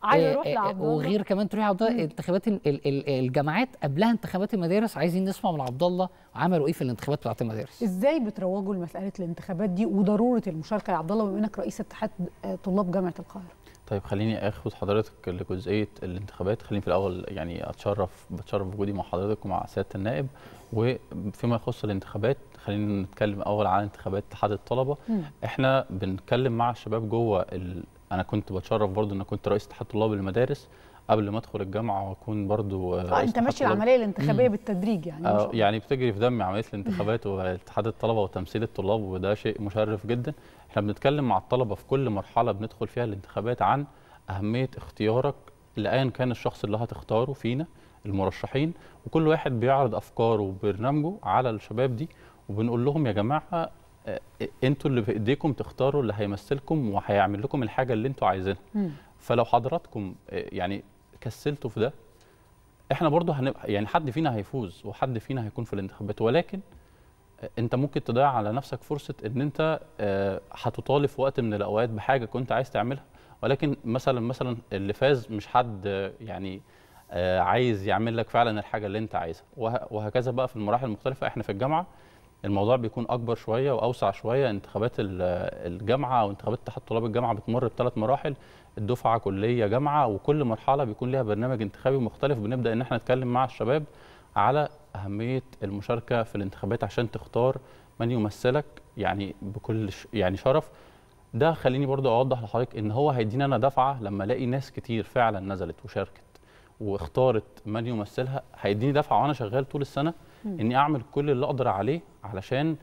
وغير كمان تروحي عبد الله انتخابات الجامعات قبلها انتخابات المدارس. عايزين نسمع من عبد الله عملوا ايه في الانتخابات بتاعت المدارس. ازاي بتروجوا لمساله الانتخابات دي وضروره المشاركه يا عبد الله بما انك رئيس اتحاد طلاب جامعه القاهره؟ طيب خليني اخد حضرتك لجزئيه الانتخابات. خليني في الاول يعني بتشرف بوجودي مع حضرتك ومع سياده النائب. وفيما يخص الانتخابات خلينا نتكلم اول عن انتخابات اتحاد الطلبه. احنا بنتكلم مع الشباب جوه انا كنت بتشرف برضو ان كنت رئيس اتحاد طلاب المدارس قبل ما ادخل الجامعه واكون برضو انت ماشي العمليه الانتخابيه بالتدريج يعني. يعني بتجري في دمي عمليه الانتخابات واتحاد الطلبه وتمثيل الطلاب، وده شيء مشرف جدا. احنا بنتكلم مع الطلبه في كل مرحله بندخل فيها الانتخابات عن اهميه اختيارك لايا كان الشخص اللي هتختاره فينا المرشحين، وكل واحد بيعرض افكاره وبرنامجه على الشباب دي، وبنقول لهم يا جماعه انتوا اللي بايديكم تختاروا اللي هيمثلكم وهيعمل لكم الحاجه اللي انتوا عايزينها. فلو حضراتكم يعني كسلتوا في ده، احنا برضو هنبقى يعني حد فينا هيفوز وحد فينا هيكون في الانتخابات، ولكن انت ممكن تضيع على نفسك فرصه ان انت هتطالب في وقت من الاوقات بحاجه كنت عايز تعملها، ولكن مثلا اللي فاز مش حد يعني عايز يعمل لك فعلا الحاجه اللي انت عايزها. وهكذا بقى في المراحل المختلفه. احنا في الجامعه الموضوع بيكون اكبر شويه واوسع شويه. انتخابات الجامعه او انتخابات اتحاد طلاب الجامعه بتمر ب3 مراحل: الدفعه، كليه، جامعه، وكل مرحله بيكون ليها برنامج انتخابي مختلف. بنبدا ان احنا نتكلم مع الشباب على اهميه المشاركه في الانتخابات عشان تختار من يمثلك يعني بكل يعني شرف. ده خليني برضو اوضح لحضرتك ان هو هيدينا انا دفعه لما الاقي ناس كتير فعلا نزلت وشاركت واختارت من يمثلها، هيديني دفعه وانا شغال طول السنه اني اعمل كل اللي اقدر عليه علشان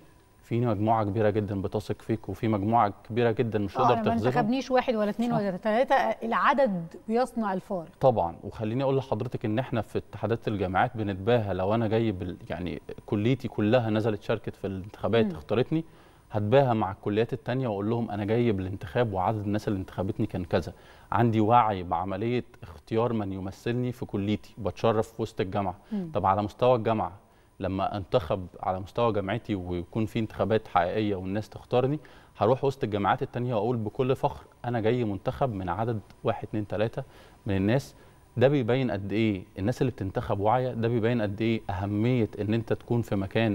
في مجموعه كبيره جدا بتثق فيك، وفي مجموعه كبيره جدا مش تقدر تخذلها. ما انتخبنيش واحد ولا اثنين ولا ثلاثه، العدد بيصنع الفارق طبعا. وخليني اقول لحضرتك ان احنا في اتحادات الجامعات بنتباهى، لو انا جاي يعني كليتي كلها نزلت شاركت في الانتخابات اختارتني، هتباهى مع الكليات التانية واقول لهم انا جاي بالانتخاب وعدد الناس اللي انتخبتني كان كذا. عندي وعي بعمليه اختيار من يمثلني في كليتي، بتشرف في وسط الجامعه. طب على مستوى الجامعه لما انتخب على مستوى جامعتي ويكون في انتخابات حقيقيه والناس تختارني، هروح وسط الجامعات التانية واقول بكل فخر انا جاي منتخب من عدد 1 2 3 من الناس. ده بيبين قد ايه الناس اللي بتنتخب واعيه، ده بيبين قد ايه اهميه ان انت تكون في مكان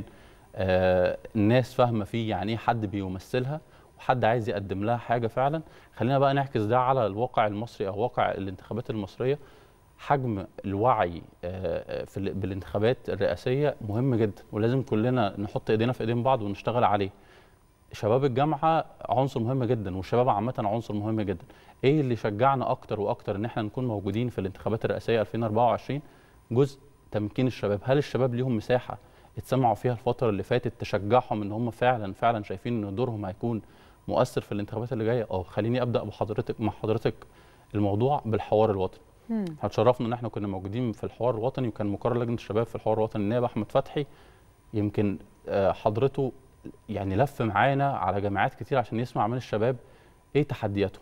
الناس فاهمه فيه يعني ايه حد بيمثلها وحد عايز يقدم لها حاجه فعلا. خلينا بقى نعكس ده على الواقع المصري او واقع الانتخابات المصريه. حجم الوعي بالانتخابات الرئاسيه مهم جدا، ولازم كلنا نحط ايدينا في ايدين بعض ونشتغل عليه. شباب الجامعه عنصر مهم جدا، والشباب عامه عنصر مهم جدا. ايه اللي شجعنا اكتر واكتر ان احنا نكون موجودين في الانتخابات الرئاسيه 2024؟ جزء تمكين الشباب. هل الشباب ليهم مساحه اتسمعوا فيها الفتره اللي فاتت تشجعهم ان هم فعلا شايفين ان دورهم هيكون مؤثر في الانتخابات اللي جايه؟ خليني ابدا مع حضرتك الموضوع بالحوار الوطني. هتشرفنا ان احنا كنا موجودين في الحوار الوطني، وكان مقرر لجنه الشباب في الحوار الوطني النائب احمد فتحي. يمكن حضرته يعني لف معانا على جامعات كتير عشان يسمع من الشباب ايه تحدياتهم.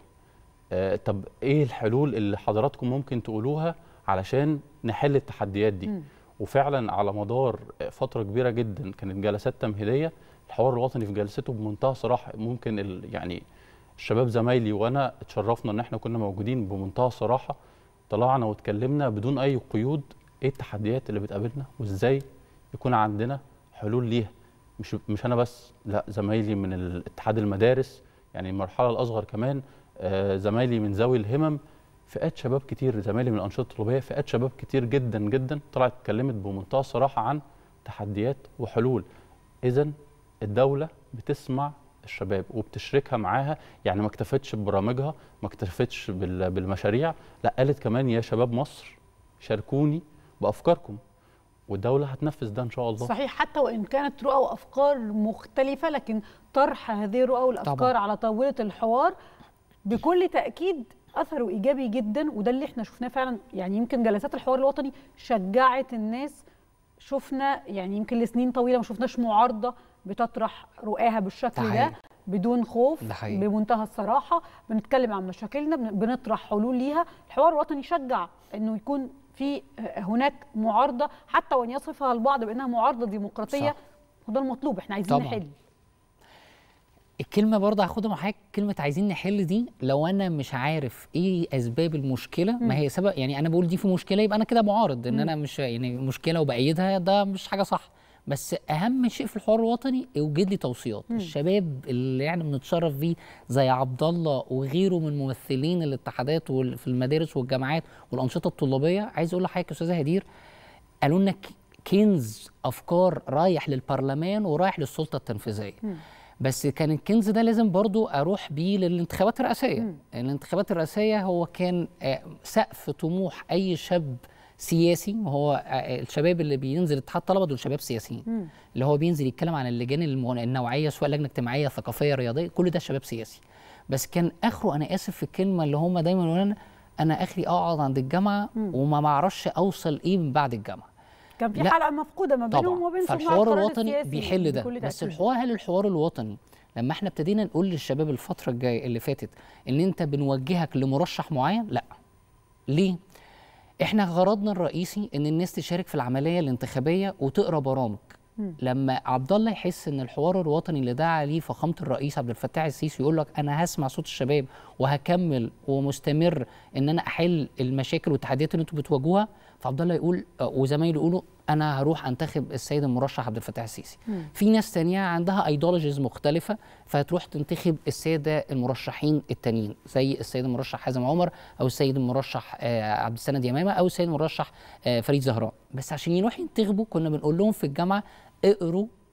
طب ايه الحلول اللي حضراتكم ممكن تقولوها علشان نحل التحديات دي؟ وفعلا على مدار فتره كبيره جدا كانت جلسات تمهيديه. الحوار الوطني في جلسته بمنتهى صراحه، ممكن يعني الشباب زمايلي وانا اتشرفنا ان احنا كنا موجودين بمنتهى صراحه، طلعنا واتكلمنا بدون اي قيود ايه التحديات اللي بتقابلنا وازاي يكون عندنا حلول ليها. مش انا بس، لا، زمايلي من الاتحاد المدارس، يعني المرحله الاصغر كمان، زمايلي من ذوي الهمم، فئات شباب كتير، زمايلي من الانشطه الطلابيه، فئات شباب كتير جدا جدا طلعت اتكلمت بمنتهى الصراحه عن تحديات وحلول. اذا الدوله بتسمع الشباب وبتشركها معاها، يعني ما اكتفتش ببرامجها، ما اكتفتش بالمشاريع، لا، قالت كمان يا شباب مصر شاركوني بافكاركم، والدوله هتنفذ ده ان شاء الله. صحيح، حتى وان كانت رؤى وافكار مختلفه، لكن طرح هذه الرؤى والافكار طبعا على طاوله الحوار بكل تاكيد اثره ايجابي جدا، وده اللي احنا شفناه فعلا. يعني يمكن جلسات الحوار الوطني شجعت الناس، شفنا يعني يمكن لسنين طويله ما شفناش معارضه بتطرح رؤاها بالشكل ده بدون خوف، بمنتهى الصراحه بنتكلم عن مشاكلنا، بنطرح حلول ليها. الحوار الوطني شجع انه يكون في هناك معارضه، حتى وان يصفها البعض بانها معارضه ديمقراطيه، وده المطلوب، احنا عايزين نحل. الكلمه برضه هاخدها مع حضرتك، كلمه عايزين نحل دي، لو انا مش عارف ايه اسباب المشكله، ما هي سبب، يعني انا بقول دي في مشكله يبقى انا كده معارض، ان انا مش يعني مشكله وبأيدها، ده مش حاجه صح. بس اهم شيء في الحوار الوطني يوجد لي توصيات. الشباب اللي يعني بنتشرف بيه زي عبد الله وغيره من ممثلين الاتحادات في المدارس والجامعات والانشطه الطلابيه، عايز اقول لحضرتك يا استاذه هدير، قالوا لنا كنز افكار رايح للبرلمان ورايح للسلطه التنفيذيه. بس كان الكنز ده لازم برضو اروح بيه للانتخابات الرئاسيه. الانتخابات الرئاسيه هو كان سقف طموح اي شاب سياسي، وهو الشباب اللي بينزل اتحاد طلبه دول شباب سياسيين، اللي هو بينزل يتكلم عن اللجان النوعيه، سواء لجنه اجتماعيه ثقافيه رياضيه، كل ده شباب سياسي. بس كان اخره، انا اسف في الكلمه، اللي هم دايما يقولوا انا اخري اقعد عند الجامعه وما معرفش اوصل ايه من بعد الجامعه. كان في حلقه مفقوده ما بينهم وبين فالحوار الوطني بيحل ده. بس هل الحوار الوطني لما احنا ابتدينا نقول للشباب الفتره الجايه اللي فاتت ان انت بنوجهك لمرشح معين؟ لا. ليه؟ احنا غرضنا الرئيسي ان الناس تشارك في العمليه الانتخابيه وتقرا برامج. لما عبد الله يحس ان الحوار الوطني اللي دعا ليه فخامه الرئيس عبد الفتاح السيسي يقول لك انا هسمع صوت الشباب وهكمل ومستمر ان انا احل المشاكل والتحديات اللي انتم بتواجهوها، فعبد الله يقول وزمايله يقولوا انا هروح انتخب السيد المرشح عبد الفتاح السيسي. في ناس تانية عندها ايديولوجيز مختلفه فتروح تنتخب الساده المرشحين التانيين، زي السيد المرشح حازم عمر او السيد المرشح عبد السند يمامه او السيد المرشح فريد زهران. بس عشان يروحوا ينتخبوا كنا بنقول لهم في الجامعه اقروا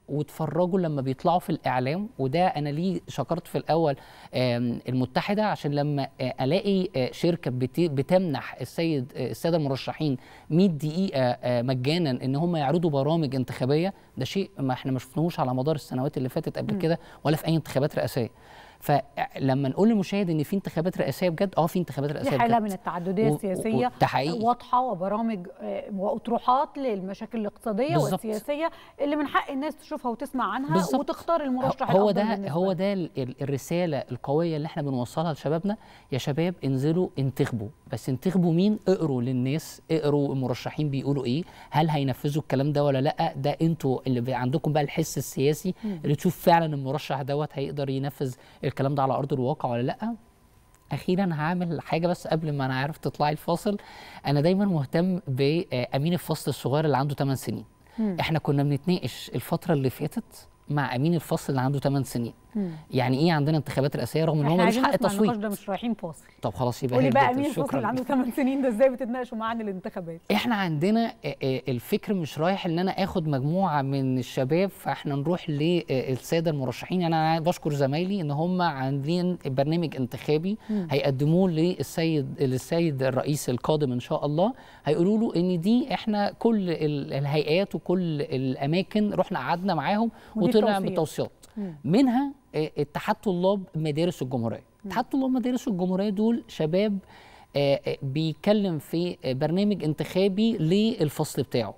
واتفرجوا لما بيطلعوا في الاعلام. وده انا ليه شكرت في الاول المتحده، عشان لما الاقي شركه بتمنح الساده المرشحين 100 دقيقه مجانا ان هم يعرضوا برامج انتخابيه، ده شيء ما احنا ما شفناهوش على مدار السنوات اللي فاتت قبل كده ولا في اي انتخابات رئاسيه. فلما نقول للمشاهد ان في انتخابات رئاسيه بجد، في انتخابات رئاسيه دي حاله من التعدديه السياسيه واضحه، وبرامج واطروحات للمشاكل الاقتصاديه والسياسيه اللي من حق الناس تشوفها وتسمع عنها بالزبط. وتختار المرشح الافضل. هو ده الرساله القويه اللي احنا بنوصلها لشبابنا. يا شباب انزلوا انتخبوا، بس انتخبوا مين؟ اقروا للناس، اقروا المرشحين بيقولوا ايه، هل هينفذوا الكلام ده ولا لا. ده انتوا اللي عندكم بقى الحس السياسي اللي تشوف فعلا المرشح دوت هيقدر ينفذ الكلام ده على ارض الواقع ولا لا. اخيرا هعمل حاجه بس قبل ما انا عارف تطلعي الفاصل. انا دايما مهتم بامين الفصل الصغير اللي عنده 8 سنين. احنا كنا بنتناقش الفتره اللي فاتت مع امين الفصل اللي عنده 8 سنين. يعني ايه عندنا انتخابات رئاسيه رغم ان هو ملوش حق تصويت؟ احنا مش رايحين فاصل. طب خلاص يبقى قولي بقى امين الفصل اللي عنده 8 سنين ده ازاي بتتناقشوا معاه عن الانتخابات؟ احنا عندنا الفكر مش رايح ان انا اخد مجموعه من الشباب فاحنا نروح للساده المرشحين. يعني انا بشكر زمايلي ان هم عاملين برنامج انتخابي هيقدموه للسيد الرئيس القادم ان شاء الله. هيقولوا له ان دي احنا كل الهيئات وكل الاماكن رحنا قعدنا معاهم وطلع بتوصيات منها اتحاد طلاب مدارس الجمهوريه. اتحاد طلاب مدارس الجمهوريه دول شباب بيتكلم في برنامج انتخابي للفصل بتاعه.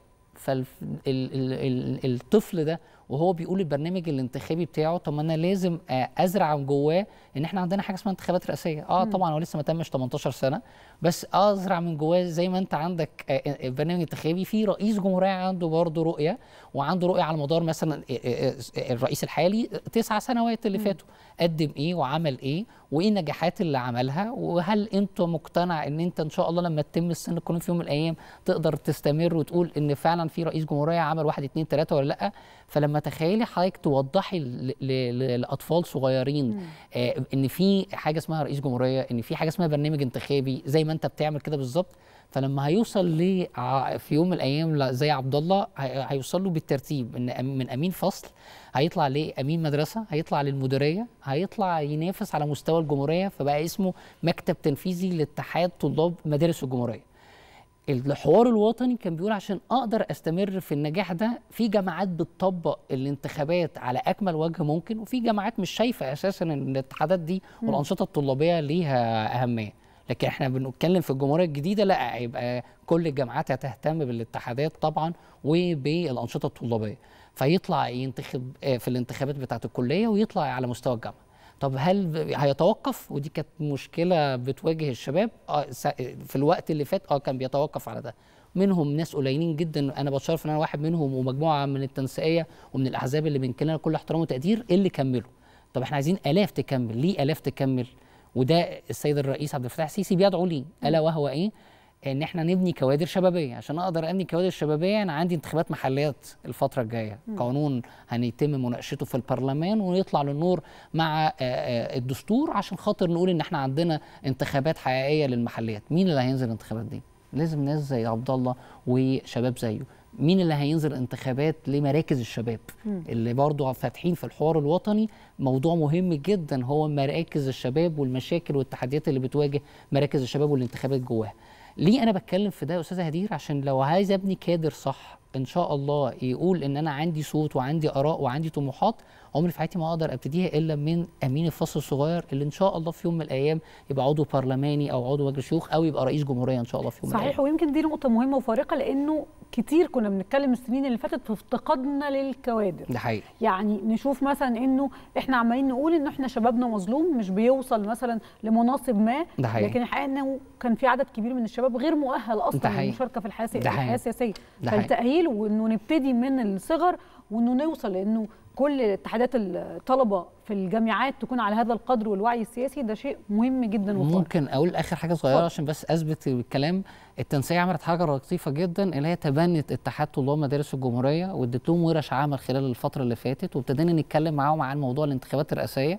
فالطفل ده وهو بيقول البرنامج الانتخابي بتاعه، طب ما انا لازم ازرع جواه ان احنا عندنا حاجه اسمها انتخابات رئاسيه. طبعا هو لسه ما تمش 18 سنه، بس ازرع من جواه زي ما انت عندك برنامج انتخابي في رئيس جمهوريه عنده برضه رؤيه، وعنده رؤيه على مدار مثلا الرئيس الحالي 9 سنوات اللي فاتوا قدم ايه وعمل ايه وايه النجاحات اللي عملها، وهل انت مقتنع ان انت ان شاء الله لما تتم السن القانوني في يوم من الايام تقدر تستمر وتقول ان فعلا في رئيس جمهوريه عمل 1 2 3 ولا لا. فلما تخيلي حضرتك توضحي لاطفال صغيرين ان في حاجه اسمها رئيس جمهوريه، ان في حاجه اسمها برنامج انتخابي زي ما انت بتعمل كده بالظبط، فلما هيوصل في يوم من الايام زي عبد الله هيوصل له بالترتيب من امين فصل، هيطلع لامين مدرسه، هيطلع للمديريه، هيطلع ينافس على مستوى الجمهوريه، فبقى اسمه مكتب تنفيذي لاتحاد طلاب مدارس الجمهوريه. الحوار الوطني كان بيقول عشان اقدر استمر في النجاح ده، في جامعات بتطبق الانتخابات على اكمل وجه ممكن، وفي جامعات مش شايفه اساسا ان الاتحادات دي والانشطه الطلابيه ليها اهميه. لكن احنا بنتكلم في الجمهوريه الجديده لا، هيبقى كل الجامعات هتهتم بالاتحادات طبعا وبالانشطه الطلابيه، فيطلع ينتخب في الانتخابات بتاعه الكليه ويطلع على مستوى الجامعه. طب هل هيتوقف؟ ودي كانت مشكله بتواجه الشباب في الوقت اللي فات. كان بيتوقف على ده. منهم ناس قليلين جدا، انا بتشرف ان انا واحد منهم، ومجموعه من التنسيقيه ومن الاحزاب اللي بنكلنا كل احترام وتقدير اللي كملوا. طب احنا عايزين الاف تكمل. ليه الاف تكمل؟ وده السيد الرئيس عبد الفتاح السيسي بيدعو ليه، الا وهو ايه؟ ان احنا نبني كوادر شبابيه. عشان اقدر ابني كوادر شبابيه انا عندي انتخابات محليات الفتره الجايه، قانون هنتم مناقشته في البرلمان ويطلع للنور مع الدستور عشان خاطر نقول ان احنا عندنا انتخابات حقيقيه للمحليات. مين اللي هينزل الانتخابات دي؟ لازم ناس زي عبد الله وشباب زيه. مين اللي هينزل انتخابات لمراكز الشباب اللي برضو فاتحين في الحوار الوطني؟ موضوع مهم جدا هو مراكز الشباب والمشاكل والتحديات اللي بتواجه مراكز الشباب والانتخابات جواها. ليه انا بتكلم في ده يا استاذه هدير؟ عشان لو عايز ابني كادر صح ان شاء الله يقول ان انا عندي صوت وعندي اراء وعندي طموحات، عمري في حياتي ما اقدر ابتديها الا من امين الفصل الصغير اللي ان شاء الله في يوم من الايام يبقى عضو برلماني او عضو مجلس شيوخ او يبقى رئيس جمهوريه ان شاء الله في يوم من الايام. صحيح. ويمكن دي نقطه مهمه وفارقه، لانه كتير كنا بنتكلم السنين اللي فاتت في افتقادنا للكوادر. ده حقيقي. يعني نشوف مثلا انه احنا عمالين نقول ان احنا شبابنا مظلوم، مش بيوصل مثلا لمناصب ما، لكن الحقيقه انه كان في عدد كبير من الشباب غير مؤهل اصلا للمشاركه في الحياه السياسيه. فالتاهيل وانه نبتدي من الصغر وانه نوصل لانه كل اتحادات الطلبه في الجامعات تكون على هذا القدر والوعي السياسي، ده شيء مهم جدا وفارق. ممكن اقول اخر حاجه صغيره عشان بس اثبت الكلام. التنسيق عملت حاجه لطيفه جدا اللي هي تبنت اتحاد طلاب مدارس الجمهوريه وادت لهم ورش عمل خلال الفتره اللي فاتت، وابتدينا نتكلم معاهم عن موضوع الانتخابات الرئاسيه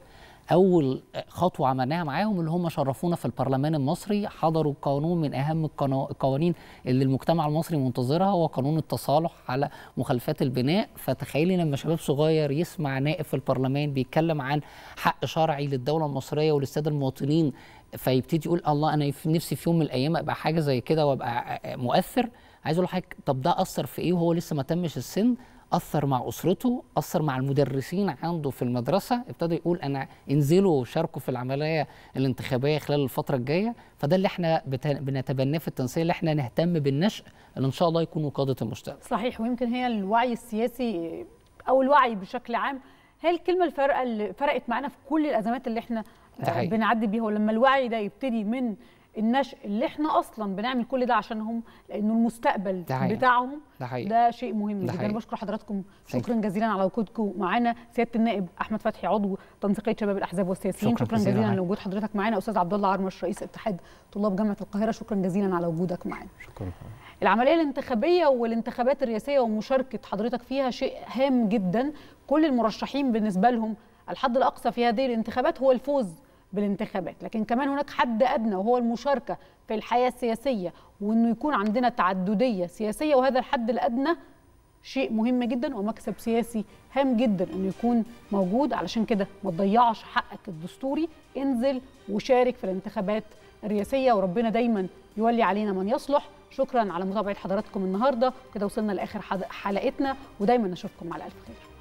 اول خطوه عملناها معاهم اللي هم شرفونا في البرلمان المصري، حضروا قانون من اهم القوانين اللي المجتمع المصري منتظرها، هو قانون التصالح على مخالفات البناء. فتخيلي لما شباب صغير يسمع نائب في البرلمان بيتكلم عن حق شرعي للدوله المصريه وللساده المواطنين، فيبتدي يقول الله انا نفسي في يوم من الايام ابقى حاجه زي كده وابقى مؤثر. عايز اقول لحضرتك طب ده اثر في ايه وهو لسه ما تمش السن؟ اثر مع اسرته، اثر مع المدرسين عنده في المدرسه، ابتدى يقول انا انزلوا شاركوا في العمليه الانتخابيه خلال الفتره الجايه. فده اللي احنا بنتبناه في التنسيق، اللي احنا نهتم بالنشء اللي ان شاء الله يكونوا قاده المستقبل. صحيح، ويمكن هي الوعي السياسي او الوعي بشكل عام هي الكلمه الفارقه اللي فرقت معانا في كل الازمات اللي احنا بنعدي بيها. ولما الوعي ده يبتدي من النشء اللي احنا اصلا بنعمل كل ده عشانهم، لانه المستقبل بتاعهم ده شيء مهم جدا. انا بشكر حضراتكم شكرا جزيلا على وجودكم معانا. سياده النائب احمد فتحي عضو تنسيقيه شباب الاحزاب والسياسيين، شكرا جزيلا لوجود حضرتك معانا. استاذ عبد الله عرمش رئيس اتحاد طلاب جامعه القاهره، شكرا جزيلا على وجودك معانا. شكرا. العمليه الانتخابيه والانتخابات الرئاسيه ومشاركه حضرتك فيها شيء هام جدا. كل المرشحين بالنسبه لهم الحد الاقصى في هذه الانتخابات هو الفوز بالانتخابات، لكن كمان هناك حد أدنى وهو المشاركة في الحياة السياسية، وأنه يكون عندنا تعددية سياسية، وهذا الحد الأدنى شيء مهم جدا ومكسب سياسي هام جدا أنه يكون موجود. علشان كده ما تضيعش حقك الدستوري، انزل وشارك في الانتخابات الرئاسية، وربنا دايما يولي علينا من يصلح. شكرا على متابعة حضراتكم النهاردة، كده وصلنا لآخر حلقتنا، ودايما نشوفكم على ألف خير.